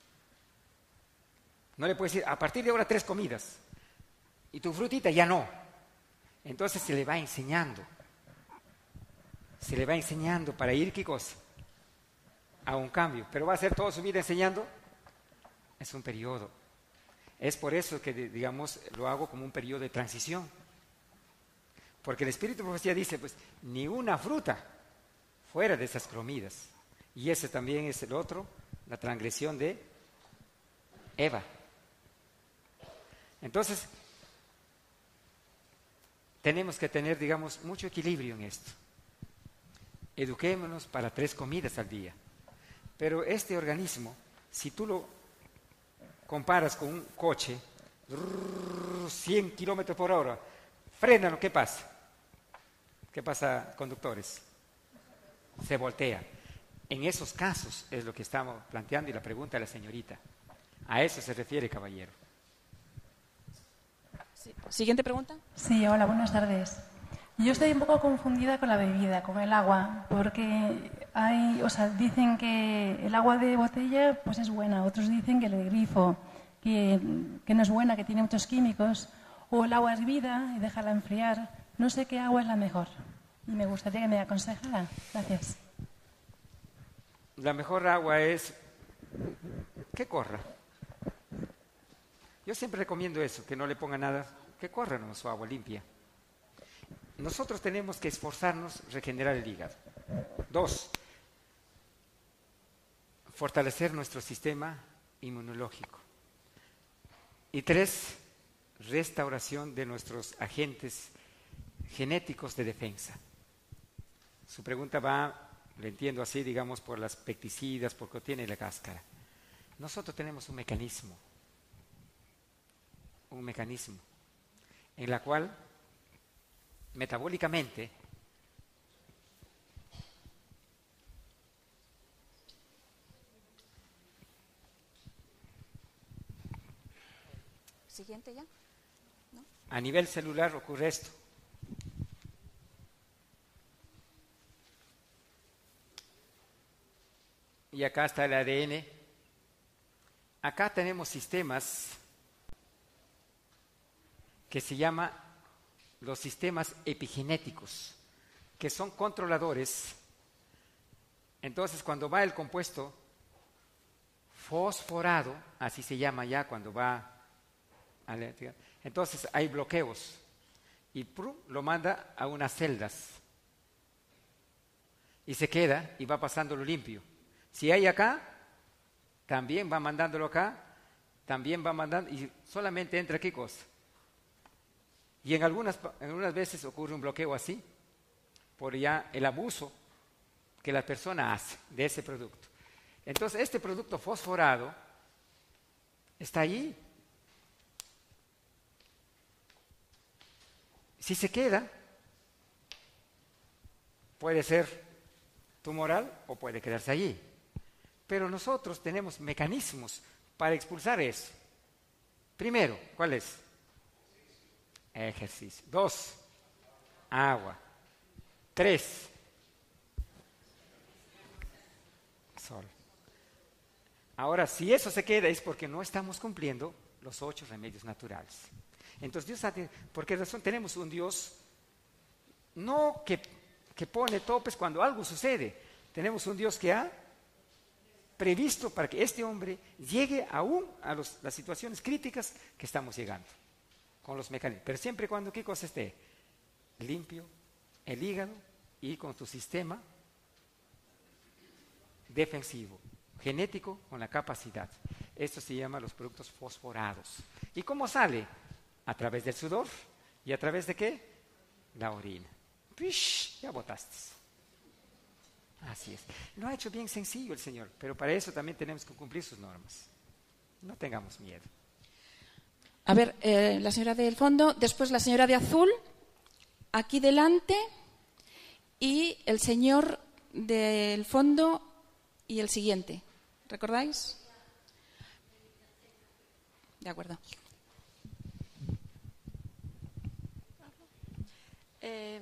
No le puedes decir, a partir de ahora tres comidas. Y tu frutita ya no. Entonces se le va enseñando. Se le va enseñando para ir, ¿qué cosa? A un cambio. Pero va a ser toda su vida enseñando. Es un periodo. Es por eso que, digamos, lo hago como un periodo de transición. Porque el Espíritu de Profecía dice, pues, ni una fruta fuera de esas comidas. Y ese también es el otro, la transgresión de Eva. Entonces, tenemos que tener, digamos, mucho equilibrio en esto. Eduquémonos para tres comidas al día. Pero este organismo, si tú lo comparas con un coche, cien kilómetros por hora, frénalo, ¿qué pasa? ¿Qué pasa, conductores? Se voltea. En esos casos es lo que estamos planteando y la pregunta de la señorita. A eso se refiere, caballero. Sí. Siguiente pregunta. Sí, hola, buenas tardes. Yo estoy un poco confundida con la bebida, con el agua, porque hay, o sea, dicen que el agua de botella pues es buena, otros dicen que el de grifo, que, que no es buena, que tiene muchos químicos, o el agua es vida y déjala enfriar. No sé qué agua es la mejor y me gustaría que me aconsejara. Gracias. La mejor agua es que corra. Yo siempre recomiendo eso, que no le ponga nada, que corra no, su agua limpia. Nosotros tenemos que esforzarnos en regenerar el hígado. Dos, fortalecer nuestro sistema inmunológico. Y tres, restauración de nuestros agentes genéticos de defensa. Su pregunta va, le entiendo así, digamos, por las pesticidas, porque tiene la cáscara. Nosotros tenemos un mecanismo, un mecanismo, en la cual metabólicamente Siguiente ya. ¿No? A nivel celular ocurre esto. Y acá está el A D N. Acá tenemos sistemas que se llama los sistemas epigenéticos, que son controladores. Entonces, cuando va el compuesto fosforado, así se llama ya cuando va, entonces hay bloqueos y ¡prum! Lo manda a unas celdas y se queda y va pasando lo limpio. Si hay acá, también va mandándolo acá, también va mandando, y solamente entra ¿qué cosa? Y en algunas, en algunas veces ocurre un bloqueo así, por ya el abuso que la persona hace de ese producto. Entonces, este producto fosforado está allí. Si se queda, puede ser tumoral o puede quedarse allí. Pero nosotros tenemos mecanismos para expulsar eso. Primero, ¿cuál es? Ejercicio. Dos, agua. Tres, sol. Ahora, si eso se queda es porque no estamos cumpliendo los ocho remedios naturales. Entonces, Dios ha tenido, porque razón tenemos un Dios no que, que pone topes cuando algo sucede. Tenemos un Dios que ha previsto para que este hombre llegue aún a los, las situaciones críticas que estamos llegando con los mecanismos. Pero siempre y cuando ¿qué cosa esté? Limpio, el hígado y con tu sistema defensivo, genético con la capacidad. Esto se llama los productos fosforados. ¿Y cómo sale? A través del sudor. ¿Y a través de qué? la orina. ¡Pish! Ya botaste. Así es. Lo ha hecho bien sencillo el Señor, pero para eso también tenemos que cumplir sus normas. No tengamos miedo. A ver, eh, la señora del fondo, después la señora de azul, aquí delante, y el señor del fondo y el siguiente. ¿Recordáis? De acuerdo. Eh,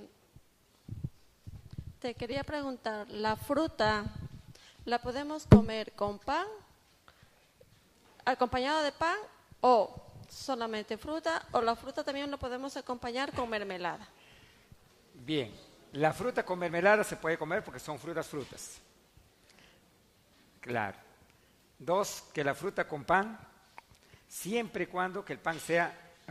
te quería preguntar, ¿la fruta la podemos comer con pan, acompañada de pan, o solamente fruta, o la fruta también la podemos acompañar con mermelada? Bien, la fruta con mermelada se puede comer porque son frutas, frutas. Claro. Dos, que la fruta con pan, siempre y cuando que el pan sea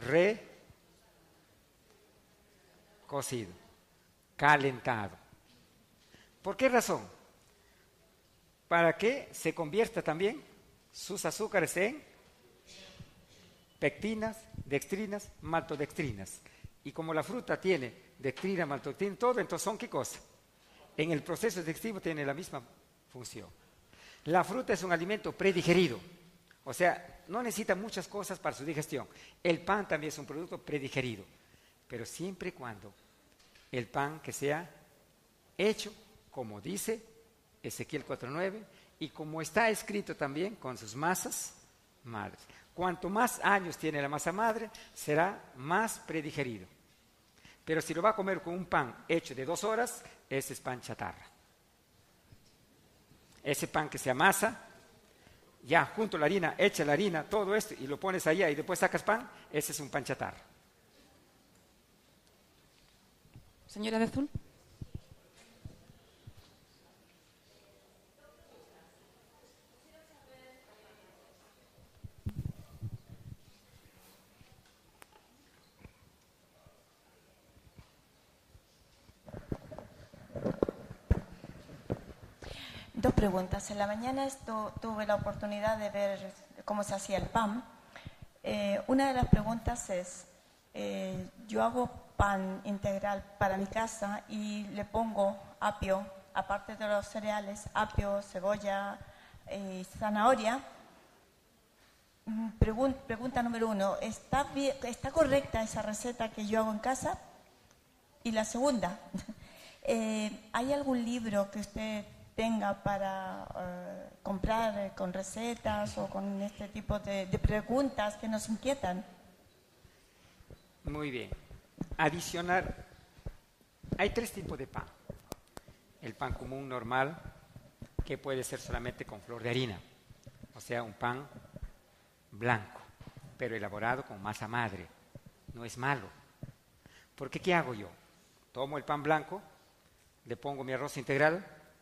recocido, calentado. ¿Por qué razón? Para que se convierta también sus azúcares en pectinas, dextrinas, maltodextrinas. Y como la fruta tiene dextrina, maltodextrina, todo, entonces son ¿qué cosa? En el proceso digestivo tiene la misma función. La fruta es un alimento predigerido, o sea, no necesita muchas cosas para su digestión. El pan también es un producto predigerido, pero siempre y cuando el pan que sea hecho, como dice Ezequiel cuatro nueve, y como está escrito también con sus masas madres. Cuanto más años tiene la masa madre, será más predigerido. Pero si lo va a comer con un pan hecho de dos horas, ese es pan chatarra. Ese pan que se amasa, ya junto a la harina, echa la harina, todo esto, y lo pones allá y después sacas pan, ese es un pan chatarra. Señora de azul. Dos preguntas. En la mañana esto, tuve la oportunidad de ver cómo se hacía el pan. Eh, una de las preguntas es, eh, yo hago pan integral para mi casa y le pongo apio, aparte de los cereales, apio, cebolla y zanahoria. Pregun- pregunta número uno, ¿está, bien, ¿está correcta esa receta que yo hago en casa? Y la segunda, eh, ¿hay algún libro que usted tenga para uh, comprar eh, con recetas o con este tipo de, de preguntas que nos inquietan? Muy bien. Adicionar, hay tres tipos de pan. El pan común normal, que puede ser solamente con flor de harina, o sea, un pan blanco, pero elaborado con masa madre. No es malo. Porque ¿qué hago yo? Tomo el pan blanco, le pongo mi arroz integral,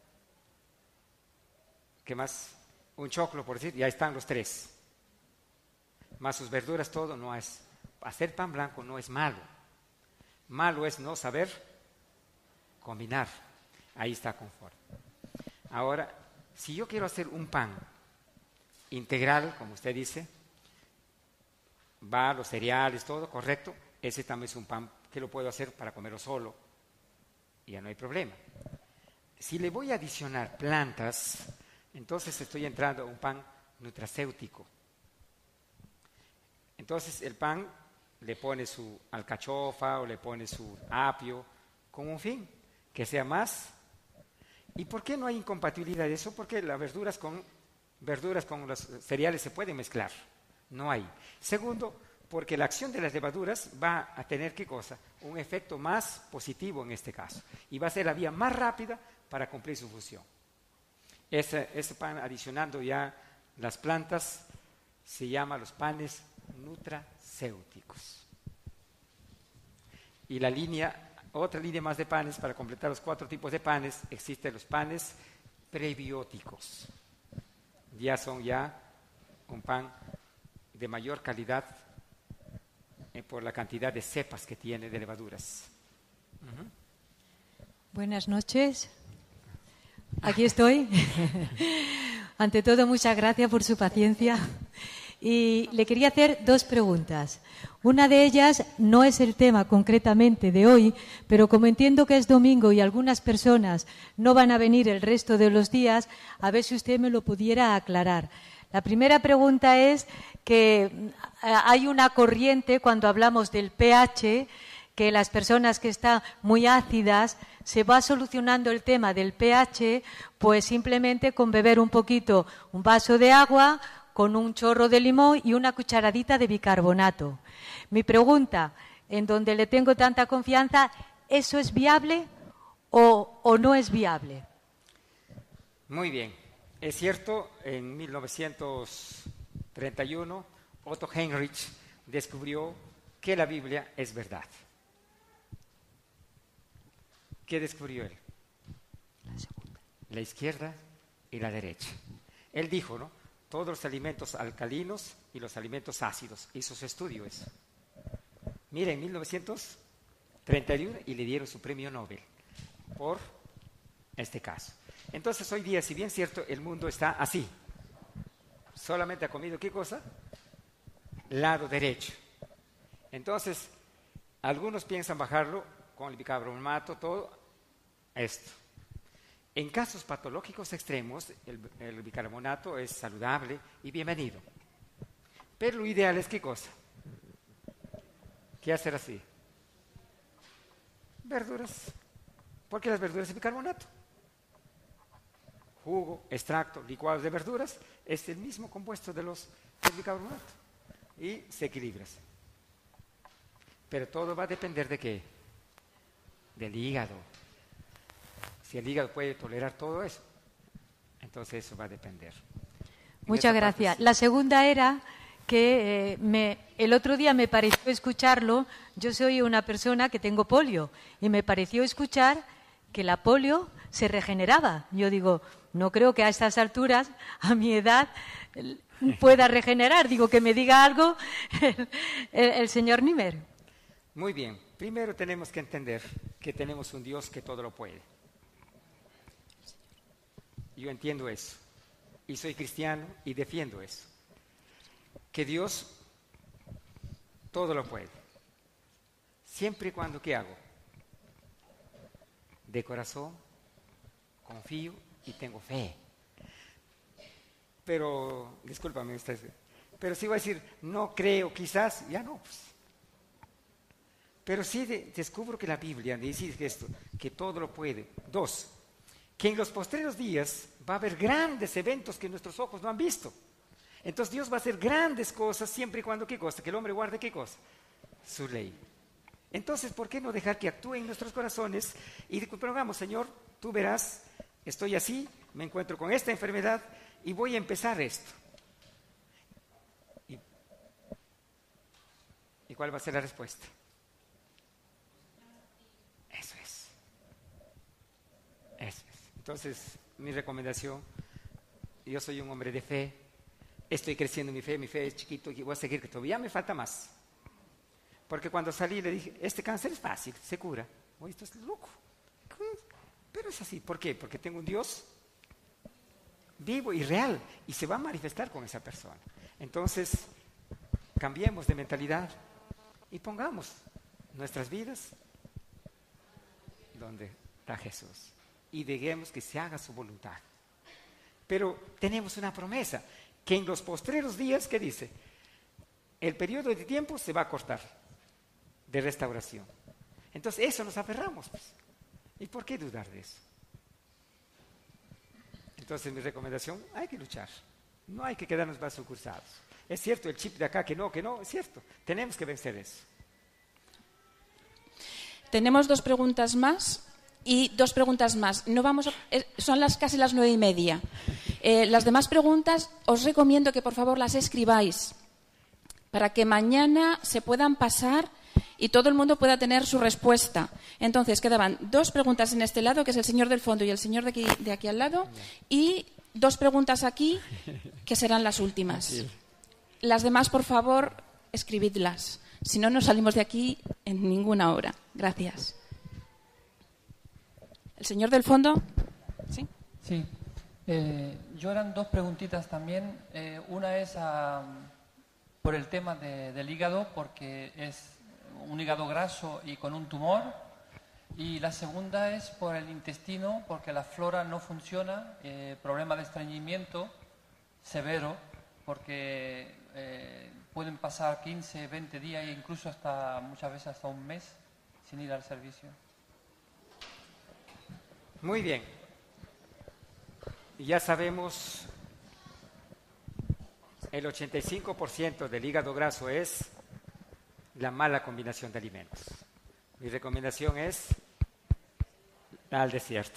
¿qué más? Un choclo, por decir, y ahí están los tres. Más sus verduras, todo, no es. Hacer pan blanco no es malo. Malo es no saber combinar. Ahí está conforme. Ahora, si yo quiero hacer un pan integral, como usted dice, va los cereales, todo correcto, ese también es un pan que lo puedo hacer para comerlo solo, y ya no hay problema. Si le voy a adicionar plantas, entonces estoy entrando a un pan nutracéutico. Entonces el pan le pone su alcachofa o le pone su apio con un fin, que sea más. ¿Y por qué no hay incompatibilidad de eso? Porque las verduras con, verduras con los cereales se pueden mezclar. No hay. Segundo, porque la acción de las levaduras va a tener, ¿qué cosa? Un efecto más positivo en este caso. Y va a ser la vía más rápida para cumplir su función. Ese, ese pan, adicionando ya las plantas, se llama los panes nutracéuticos. Y la línea, otra línea más de panes, para completar los cuatro tipos de panes, existen los panes prebióticos. Ya son ya un pan de mayor calidad eh, por la cantidad de cepas que tiene de levaduras. Uh-huh. Buenas noches. Aquí estoy. Ante todo, muchas gracias por su paciencia y le quería hacer dos preguntas. Una de ellas no es el tema concretamente de hoy, pero como entiendo que es domingo y algunas personas no van a venir el resto de los días, a ver si usted me lo pudiera aclarar. La primera pregunta es que hay una corriente cuando hablamos del pH, que las personas que están muy ácidas se va solucionando el tema del pH pues simplemente con beber un poquito, un vaso de agua con un chorro de limón y una cucharadita de bicarbonato. Mi pregunta, en donde le tengo tanta confianza, ¿eso es viable o, o no es viable? Muy bien. Es cierto, en mil novecientos treinta y uno Otto Heinrich descubrió que la Biblia es verdad. ¿Qué descubrió él? La segunda. La izquierda y la derecha. Él dijo, ¿no? Todos los alimentos alcalinos y los alimentos ácidos. Hizo su estudio eso. Mira, en mil novecientos treinta y uno y le dieron su premio Nobel por este caso. Entonces hoy día, si bien es cierto, el mundo está así. Solamente ha comido, ¿qué cosa? Lado derecho. Entonces, algunos piensan bajarlo con el bicarbonato, todo esto. En casos patológicos extremos, el, el bicarbonato es saludable y bienvenido. Pero lo ideal es, ¿qué cosa? ¿Qué hacer así? Verduras. ¿Por qué las verduras y bicarbonato? Jugo, extracto, licuados de verduras, es el mismo compuesto de los del bicarbonato. Y se equilibra. Pero todo va a depender de qué? Del hígado. Si el hígado puede tolerar todo eso, entonces eso va a depender. Muchas gracias. Parte, sí. La segunda era que eh, me, el otro día me pareció escucharlo, yo soy una persona que tengo polio, y me pareció escuchar que la polio se regeneraba. Yo digo, no creo que a estas alturas, a mi edad, pueda regenerar. Digo, que me diga algo el, el, el señor Niemer. Muy bien. Primero tenemos que entender que tenemos un Dios que todo lo puede. Yo entiendo eso. Y soy cristiano y defiendo eso. Que Dios todo lo puede. Siempre y cuando, ¿qué hago? De corazón, confío y tengo fe. Pero, discúlpame, usted, pero si voy a decir, no creo, quizás, ya no, pues. Pero sí de, descubro que la Biblia dice esto, que todo lo puede. Dos, que en los postreros días va a haber grandes eventos que nuestros ojos no han visto. Entonces Dios va a hacer grandes cosas siempre y cuando, ¿qué cosa? Que el hombre guarde, ¿qué cosa? Su ley. Entonces, ¿por qué no dejar que actúe en nuestros corazones? Y pero vamos, Señor, tú verás, estoy así, me encuentro con esta enfermedad y voy a empezar esto. ¿Y, ¿y cuál va a ser la respuesta? Eso es. Eso es. Entonces, mi recomendación, yo soy un hombre de fe, estoy creciendo en mi fe, mi fe es chiquito y voy a seguir, que todavía me falta más. Porque cuando salí le dije, este cáncer es fácil, se cura. Oye, esto es loco. Pero es así. ¿Por qué? Porque tengo un Dios vivo y real y se va a manifestar con esa persona. Entonces, cambiemos de mentalidad y pongamos nuestras vidas donde está Jesús y dejemos que se haga su voluntad. Pero tenemos una promesa, que en los postreros días, ¿qué dice? El periodo de tiempo se va a cortar de restauración. Entonces, eso nos aferramos, pues. ¿Y por qué dudar de eso? Entonces, mi recomendación, hay que luchar. No hay que quedarnos brazos cruzados. Es cierto, el chip de acá que no, que no, es cierto. Tenemos que vencer eso. Tenemos dos preguntas más y dos preguntas más. No vamos a, eh, son las casi las nueve y media. Eh, las demás preguntas os recomiendo que por favor las escribáis para que mañana se puedan pasar y todo el mundo pueda tener su respuesta. Entonces, quedaban dos preguntas en este lado, que es el señor del fondo y el señor de aquí, de aquí al lado, y dos preguntas aquí, que serán las últimas. Sí. Las demás, por favor, escribidlas. Si no, no salimos de aquí en ninguna hora. Gracias. ¿El señor del fondo? Sí. Sí. Eh, yo eran dos preguntitas también. Eh, una es a, por el tema de, del hígado, porque es un hígado graso y con un tumor. Y la segunda es por el intestino, porque la flora no funciona, eh, problema de estreñimiento severo, porque eh, pueden pasar quince, veinte días e incluso hasta muchas veces hasta un mes sin ir al servicio. Muy bien. Ya sabemos, el ochenta y cinco por ciento del hígado graso es la mala combinación de alimentos. Mi recomendación es al desierto.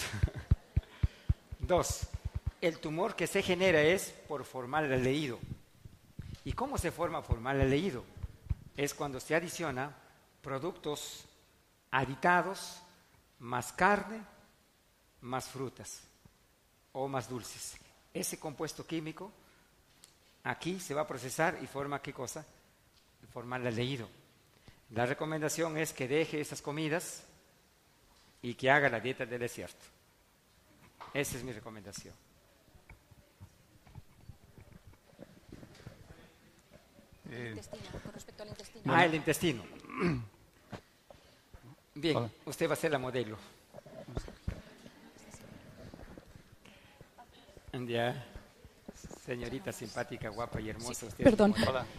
Dos, el tumor que se genera es por formaldehído. ¿Y cómo se forma formaldehído? Es cuando se adiciona productos aditados, más carne, más frutas o más dulces. Ese compuesto químico aquí se va a procesar y forma ¿qué cosa? Formaldehído. La recomendación es que deje esas comidas y que haga la dieta del desierto. Esa es mi recomendación. Eh, Intestino, con respecto al intestino. Ah, el intestino. Bien, Hola. usted va a ser la modelo. Ya, señorita simpática, guapa y hermosa. Sí, usted perdón. es Hola.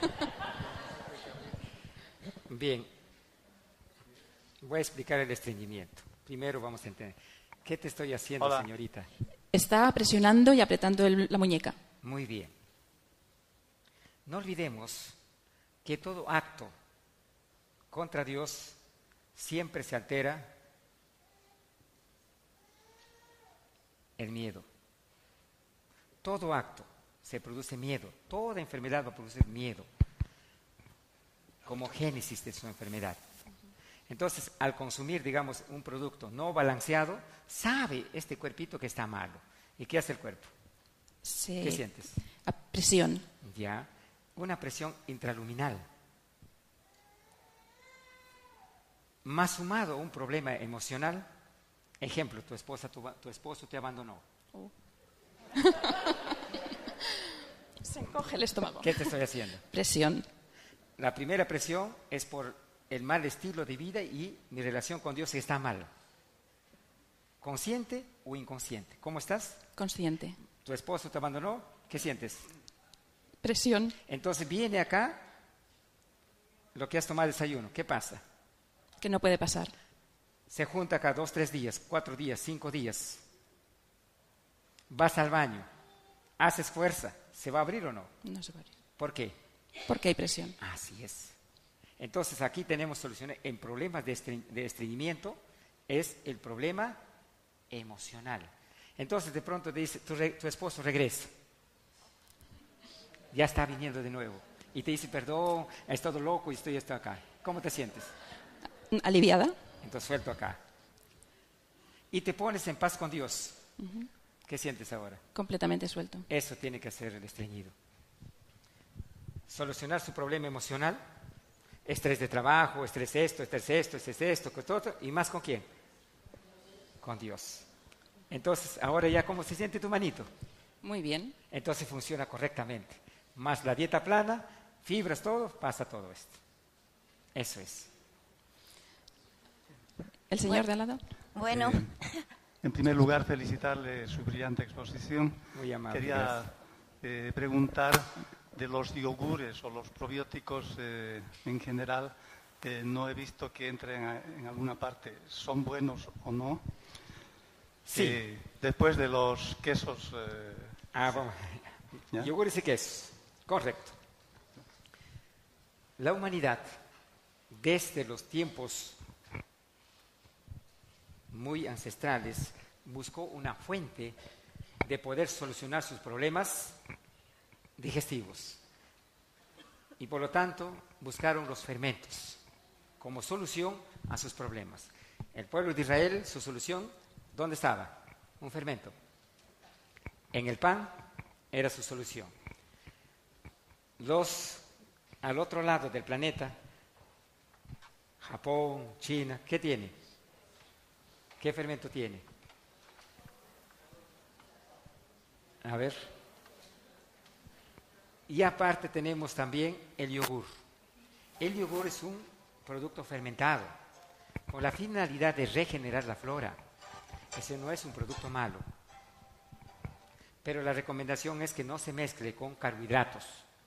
Bien, voy a explicar el estreñimiento. Primero vamos a entender. ¿Qué te estoy haciendo, Hola. señorita? Está presionando y apretando el- la muñeca. Muy bien. No olvidemos que todo acto contra Dios siempre se altera el miedo. Todo acto se produce miedo. Toda enfermedad va a producir miedo, como génesis de su enfermedad. Entonces, al consumir, digamos, un producto no balanceado, sabe este cuerpito que está malo. ¿Y qué hace el cuerpo? Se- ¿Qué sientes? a presión. Ya, una presión intraluminal. Más sumado a un problema emocional, ejemplo, tu esposa, tu, tu esposo te abandonó. Oh. Se encoge el estómago. ¿Qué te estoy haciendo? Presión. La primera presión es por el mal estilo de vida y mi relación con Dios está mal. ¿Consciente o inconsciente? ¿Cómo estás? Consciente. ¿Tu esposo te abandonó? ¿Qué sientes? Presión. Entonces viene acá lo que has tomado desayuno. ¿Qué pasa? Que no puede pasar. Se junta acá dos, tres días, cuatro días, cinco días. Vas al baño, haces fuerza. ¿Se va a abrir o no? No se puede abrir. ¿Por qué? Porque hay presión. Así es. Entonces aquí tenemos soluciones en problemas de, estre de estreñimiento, es el problema emocional. Entonces de pronto te dice, tu, re tu esposo regresa, ya está viniendo de nuevo, y te dice, perdón, he estado loco y estoy esto acá. ¿Cómo te sientes? Aliviada. Entonces suelto acá. Y te pones en paz con Dios. Uh-huh. ¿Qué sientes ahora? Completamente suelto. Eso tiene que hacer el estreñido. Solucionar su problema emocional, estrés de trabajo, estrés esto, estrés esto, estrés esto, estrés otro, y más con quién? Con Dios. Entonces, ahora ya, ¿cómo se siente tu manito? Muy bien. Entonces funciona correctamente. Más la dieta plana, fibras, todo, pasa todo esto. Eso es. ¿El señor bueno, de al lado? Bueno. Eh, en primer lugar, felicitarle su brillante exposición. Muy amable. Quería eh, preguntar de los yogures o los probióticos eh, en general. Eh, no he visto que entren a, en alguna parte. ¿Son buenos o no? Sí. Eh, después de los quesos... Eh, ah, vamos. ¿Ya? Yogures y quesos. Correcto. La humanidad, desde los tiempos muy ancestrales, buscó una fuente de poder solucionar sus problemas digestivos. Y por lo tanto, buscaron los fermentos como solución a sus problemas. El pueblo de Israel, su solución, ¿dónde estaba? Un fermento. En el pan era su solución. Los al otro lado del planeta, Japón, China, ¿qué tiene? ¿Qué fermento tiene? A ver. Y aparte tenemos también el yogur. El yogur es un producto fermentado con la finalidad de regenerar la flora. Ese no es un producto malo. Pero la recomendación es que no se mezcle con carbohidratos.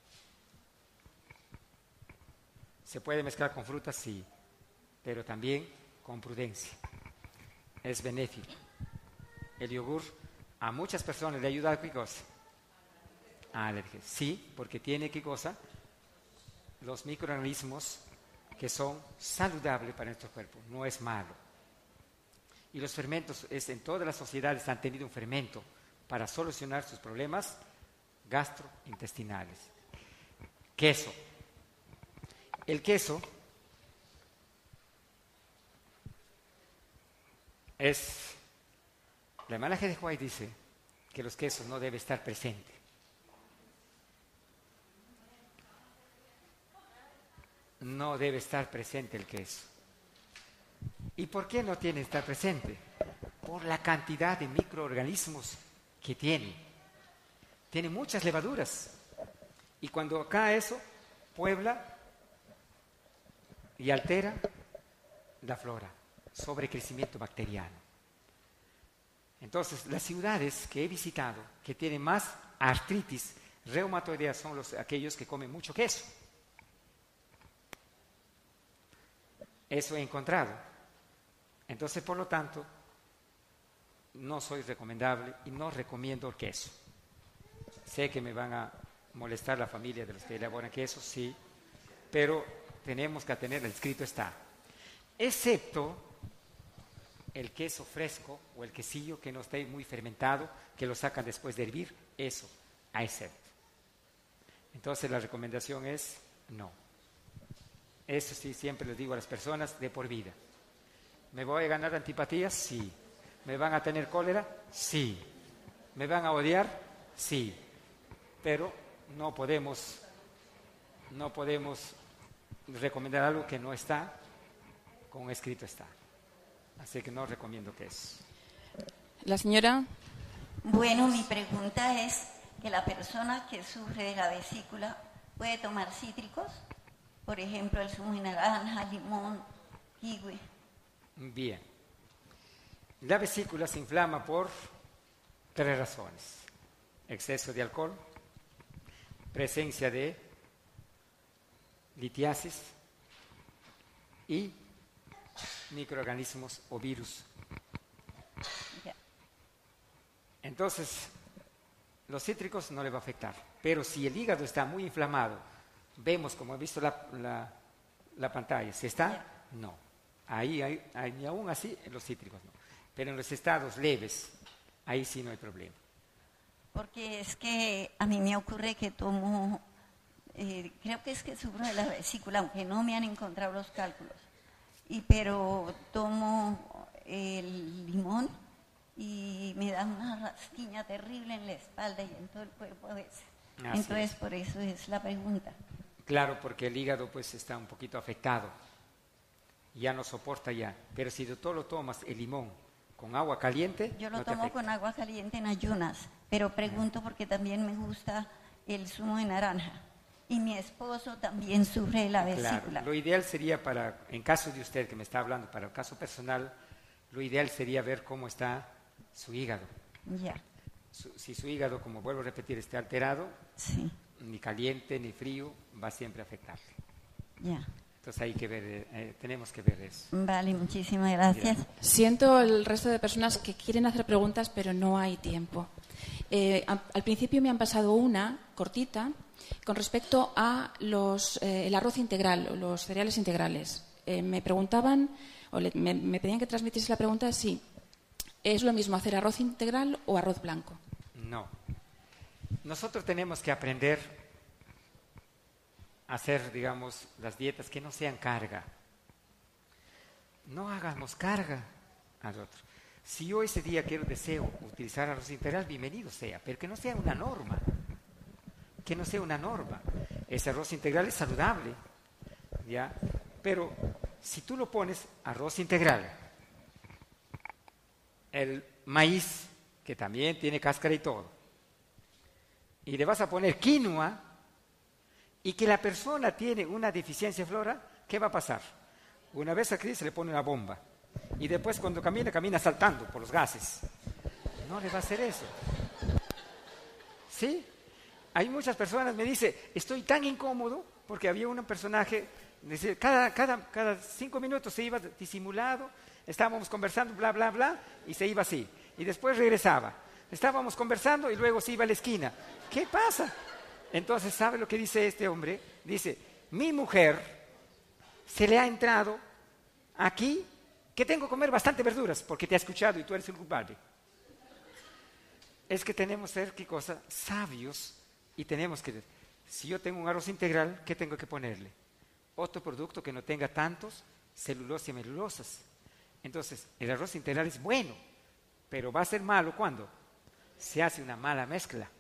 Se puede mezclar con frutas, sí, pero también con prudencia. Es benéfico. El yogur a muchas personas le ayuda a qué cosa. A alergias. Sí, porque tiene qué cosa. Los microorganismos que son saludables para nuestro cuerpo. No es malo. Y los fermentos, es, en todas las sociedades han tenido un fermento para solucionar sus problemas gastrointestinales. Queso. El queso es, la Malaje de Huay dice que los quesos no deben estar presentes. No debe estar presente el queso. ¿Y por qué no tiene que estar presente? Por la cantidad de microorganismos que tiene. Tiene muchas levaduras. Y cuando acá eso puebla y altera la flora, sobrecrecimiento bacteriano. Entonces, las ciudades que he visitado, que tienen más artritis reumatoidea, son los, aquellos que comen mucho queso. Eso he encontrado. Entonces, por lo tanto, no soy recomendable y no recomiendo el queso. Sé que me van a molestar la familia de los que elaboran queso, sí, pero tenemos que tener, el escrito está. Excepto el queso fresco o el quesillo que no esté muy fermentado, que lo sacan después de hervir, eso, a excepto. Entonces la recomendación es no. Eso sí, siempre les digo a las personas, de por vida. ¿Me voy a ganar antipatías? Sí. ¿Me van a tener cólera? Sí. ¿Me van a odiar? Sí. Pero no podemos, no podemos recomendar algo que no está, con escrito está. Así que no recomiendo que es. La señora. Bueno, mi pregunta es que la persona que sufre de la vesícula puede tomar cítricos, por ejemplo, el zumo de naranja, limón, kiwi. Bien. La vesícula se inflama por tres razones: exceso de alcohol, presencia de litiasis y microorganismos o virus. Entonces, los cítricos no le va a afectar, pero si el hígado está muy inflamado, vemos, como he visto la, la, la pantalla, si está, no. Ahí, hay, hay, ni aún así, en los cítricos no. Pero en los estados leves, ahí sí no hay problema. Porque es que a mí me ocurre que tomo, eh, creo que es que sufro de la vesícula, aunque no me han encontrado los cálculos. Y pero tomo el limón y me da una rasquiña terrible en la espalda y en todo el cuerpo a veces. Así Entonces, es. Por eso es la pregunta. Claro, porque el hígado pues está un poquito afectado. Ya no soporta ya. Pero si tú lo tomas el limón con agua caliente, yo lo no te tomo afecta. Con agua caliente en ayunas, pero pregunto porque también me gusta el zumo de naranja. Y mi esposo también sufre de la vesícula. Claro, lo ideal sería para, en caso de usted que me está hablando, para el caso personal, lo ideal sería ver cómo está su hígado. Ya. Su, si su hígado, como vuelvo a repetir, está alterado, sí. ni caliente ni frío, va siempre a afectarle. Ya. Entonces hay que ver, eh, tenemos que ver eso. Vale, muchísimas gracias. Mira. Siento el resto de personas que quieren hacer preguntas, pero no hay tiempo. Eh, a, al principio me han pasado una cortita con respecto a los, eh, el arroz integral, los cereales integrales. Eh, me preguntaban, o le, me, me pedían que transmitiese la pregunta si es lo mismo hacer arroz integral o arroz blanco. No. Nosotros tenemos que aprender a hacer, digamos, las dietas que no sean carga. No hagamos carga al otro. Si yo ese día quiero, deseo utilizar arroz integral, bienvenido sea, pero que no sea una norma. Que no sea una norma. Ese arroz integral es saludable, ¿ya? Pero si tú lo pones arroz integral, el maíz, que también tiene cáscara y todo, y le vas a poner quinoa, y que la persona tiene una deficiencia flora, ¿qué va a pasar? Una vez aquí se le pone una bomba y después cuando camina, camina saltando por los gases. No le va a hacer eso. ¿Sí? Hay muchas personas me dicen, estoy tan incómodo porque había un personaje, cada, cada, cada cinco minutos se iba disimulado, estábamos conversando, bla, bla, bla, y se iba así. Y después regresaba. Estábamos conversando y luego se iba a la esquina. ¿Qué pasa? Entonces, ¿sabe lo que dice este hombre? Dice, mi mujer se le ha entrado aquí que tengo que comer bastante verduras porque te ha escuchado y tú eres el culpable. Es que tenemos que ser, ¿qué cosa? Sabios y tenemos que, si yo tengo un arroz integral, ¿qué tengo que ponerle? Otro producto que no tenga tantos celulosa y melulosas. Entonces, el arroz integral es bueno, pero va a ser malo ¿cuándo? Se hace una mala mezcla.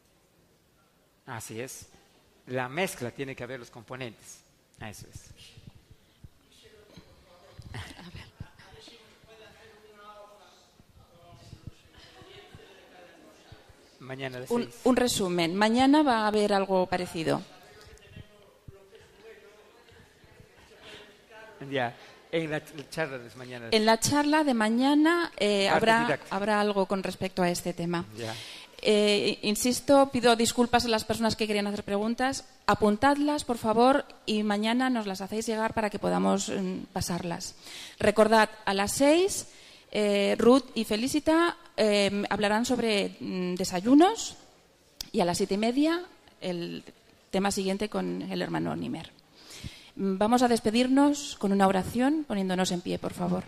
Así es. La mezcla tiene que haber los componentes. Eso es. A ver. Mañana a las Un, seis. un resumen. Mañana va a haber algo parecido. Ya, en la charla de mañana. En la charla de mañana eh, habrá, didáctica. habrá algo con respecto a este tema. Ya. Eh, insisto, pido disculpas a las personas que querían hacer preguntas. Apuntadlas, por favor, y mañana nos las hacéis llegar para que podamos mm, pasarlas. Recordad, a las seis, eh, Ruth y Felicita eh, hablarán sobre mm, desayunos y a las siete y media el tema siguiente con el hermano Nimer. Mm, Vamos a despedirnos con una oración, poniéndonos en pie, por favor.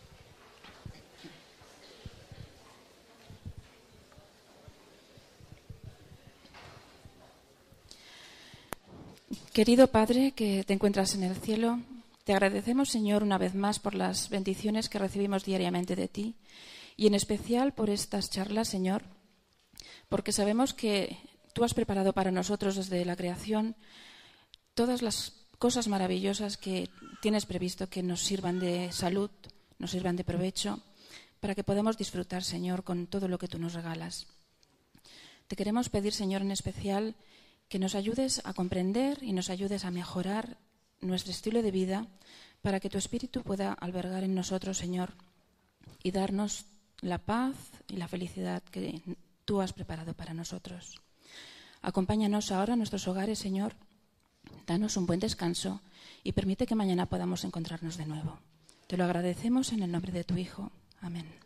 Querido Padre, que te encuentras en el cielo, te agradecemos, Señor, una vez más por las bendiciones que recibimos diariamente de ti y en especial por estas charlas, Señor, porque sabemos que tú has preparado para nosotros desde la creación todas las cosas maravillosas que tienes previsto que nos sirvan de salud, nos sirvan de provecho, para que podamos disfrutar, Señor, con todo lo que tú nos regalas. Te queremos pedir, Señor, en especial que nos ayudes a comprender y nos ayudes a mejorar nuestro estilo de vida para que tu Espíritu pueda albergar en nosotros, Señor, y darnos la paz y la felicidad que tú has preparado para nosotros. Acompáñanos ahora a nuestros hogares, Señor, danos un buen descanso y permite que mañana podamos encontrarnos de nuevo. Te lo agradecemos en el nombre de tu Hijo. Amén.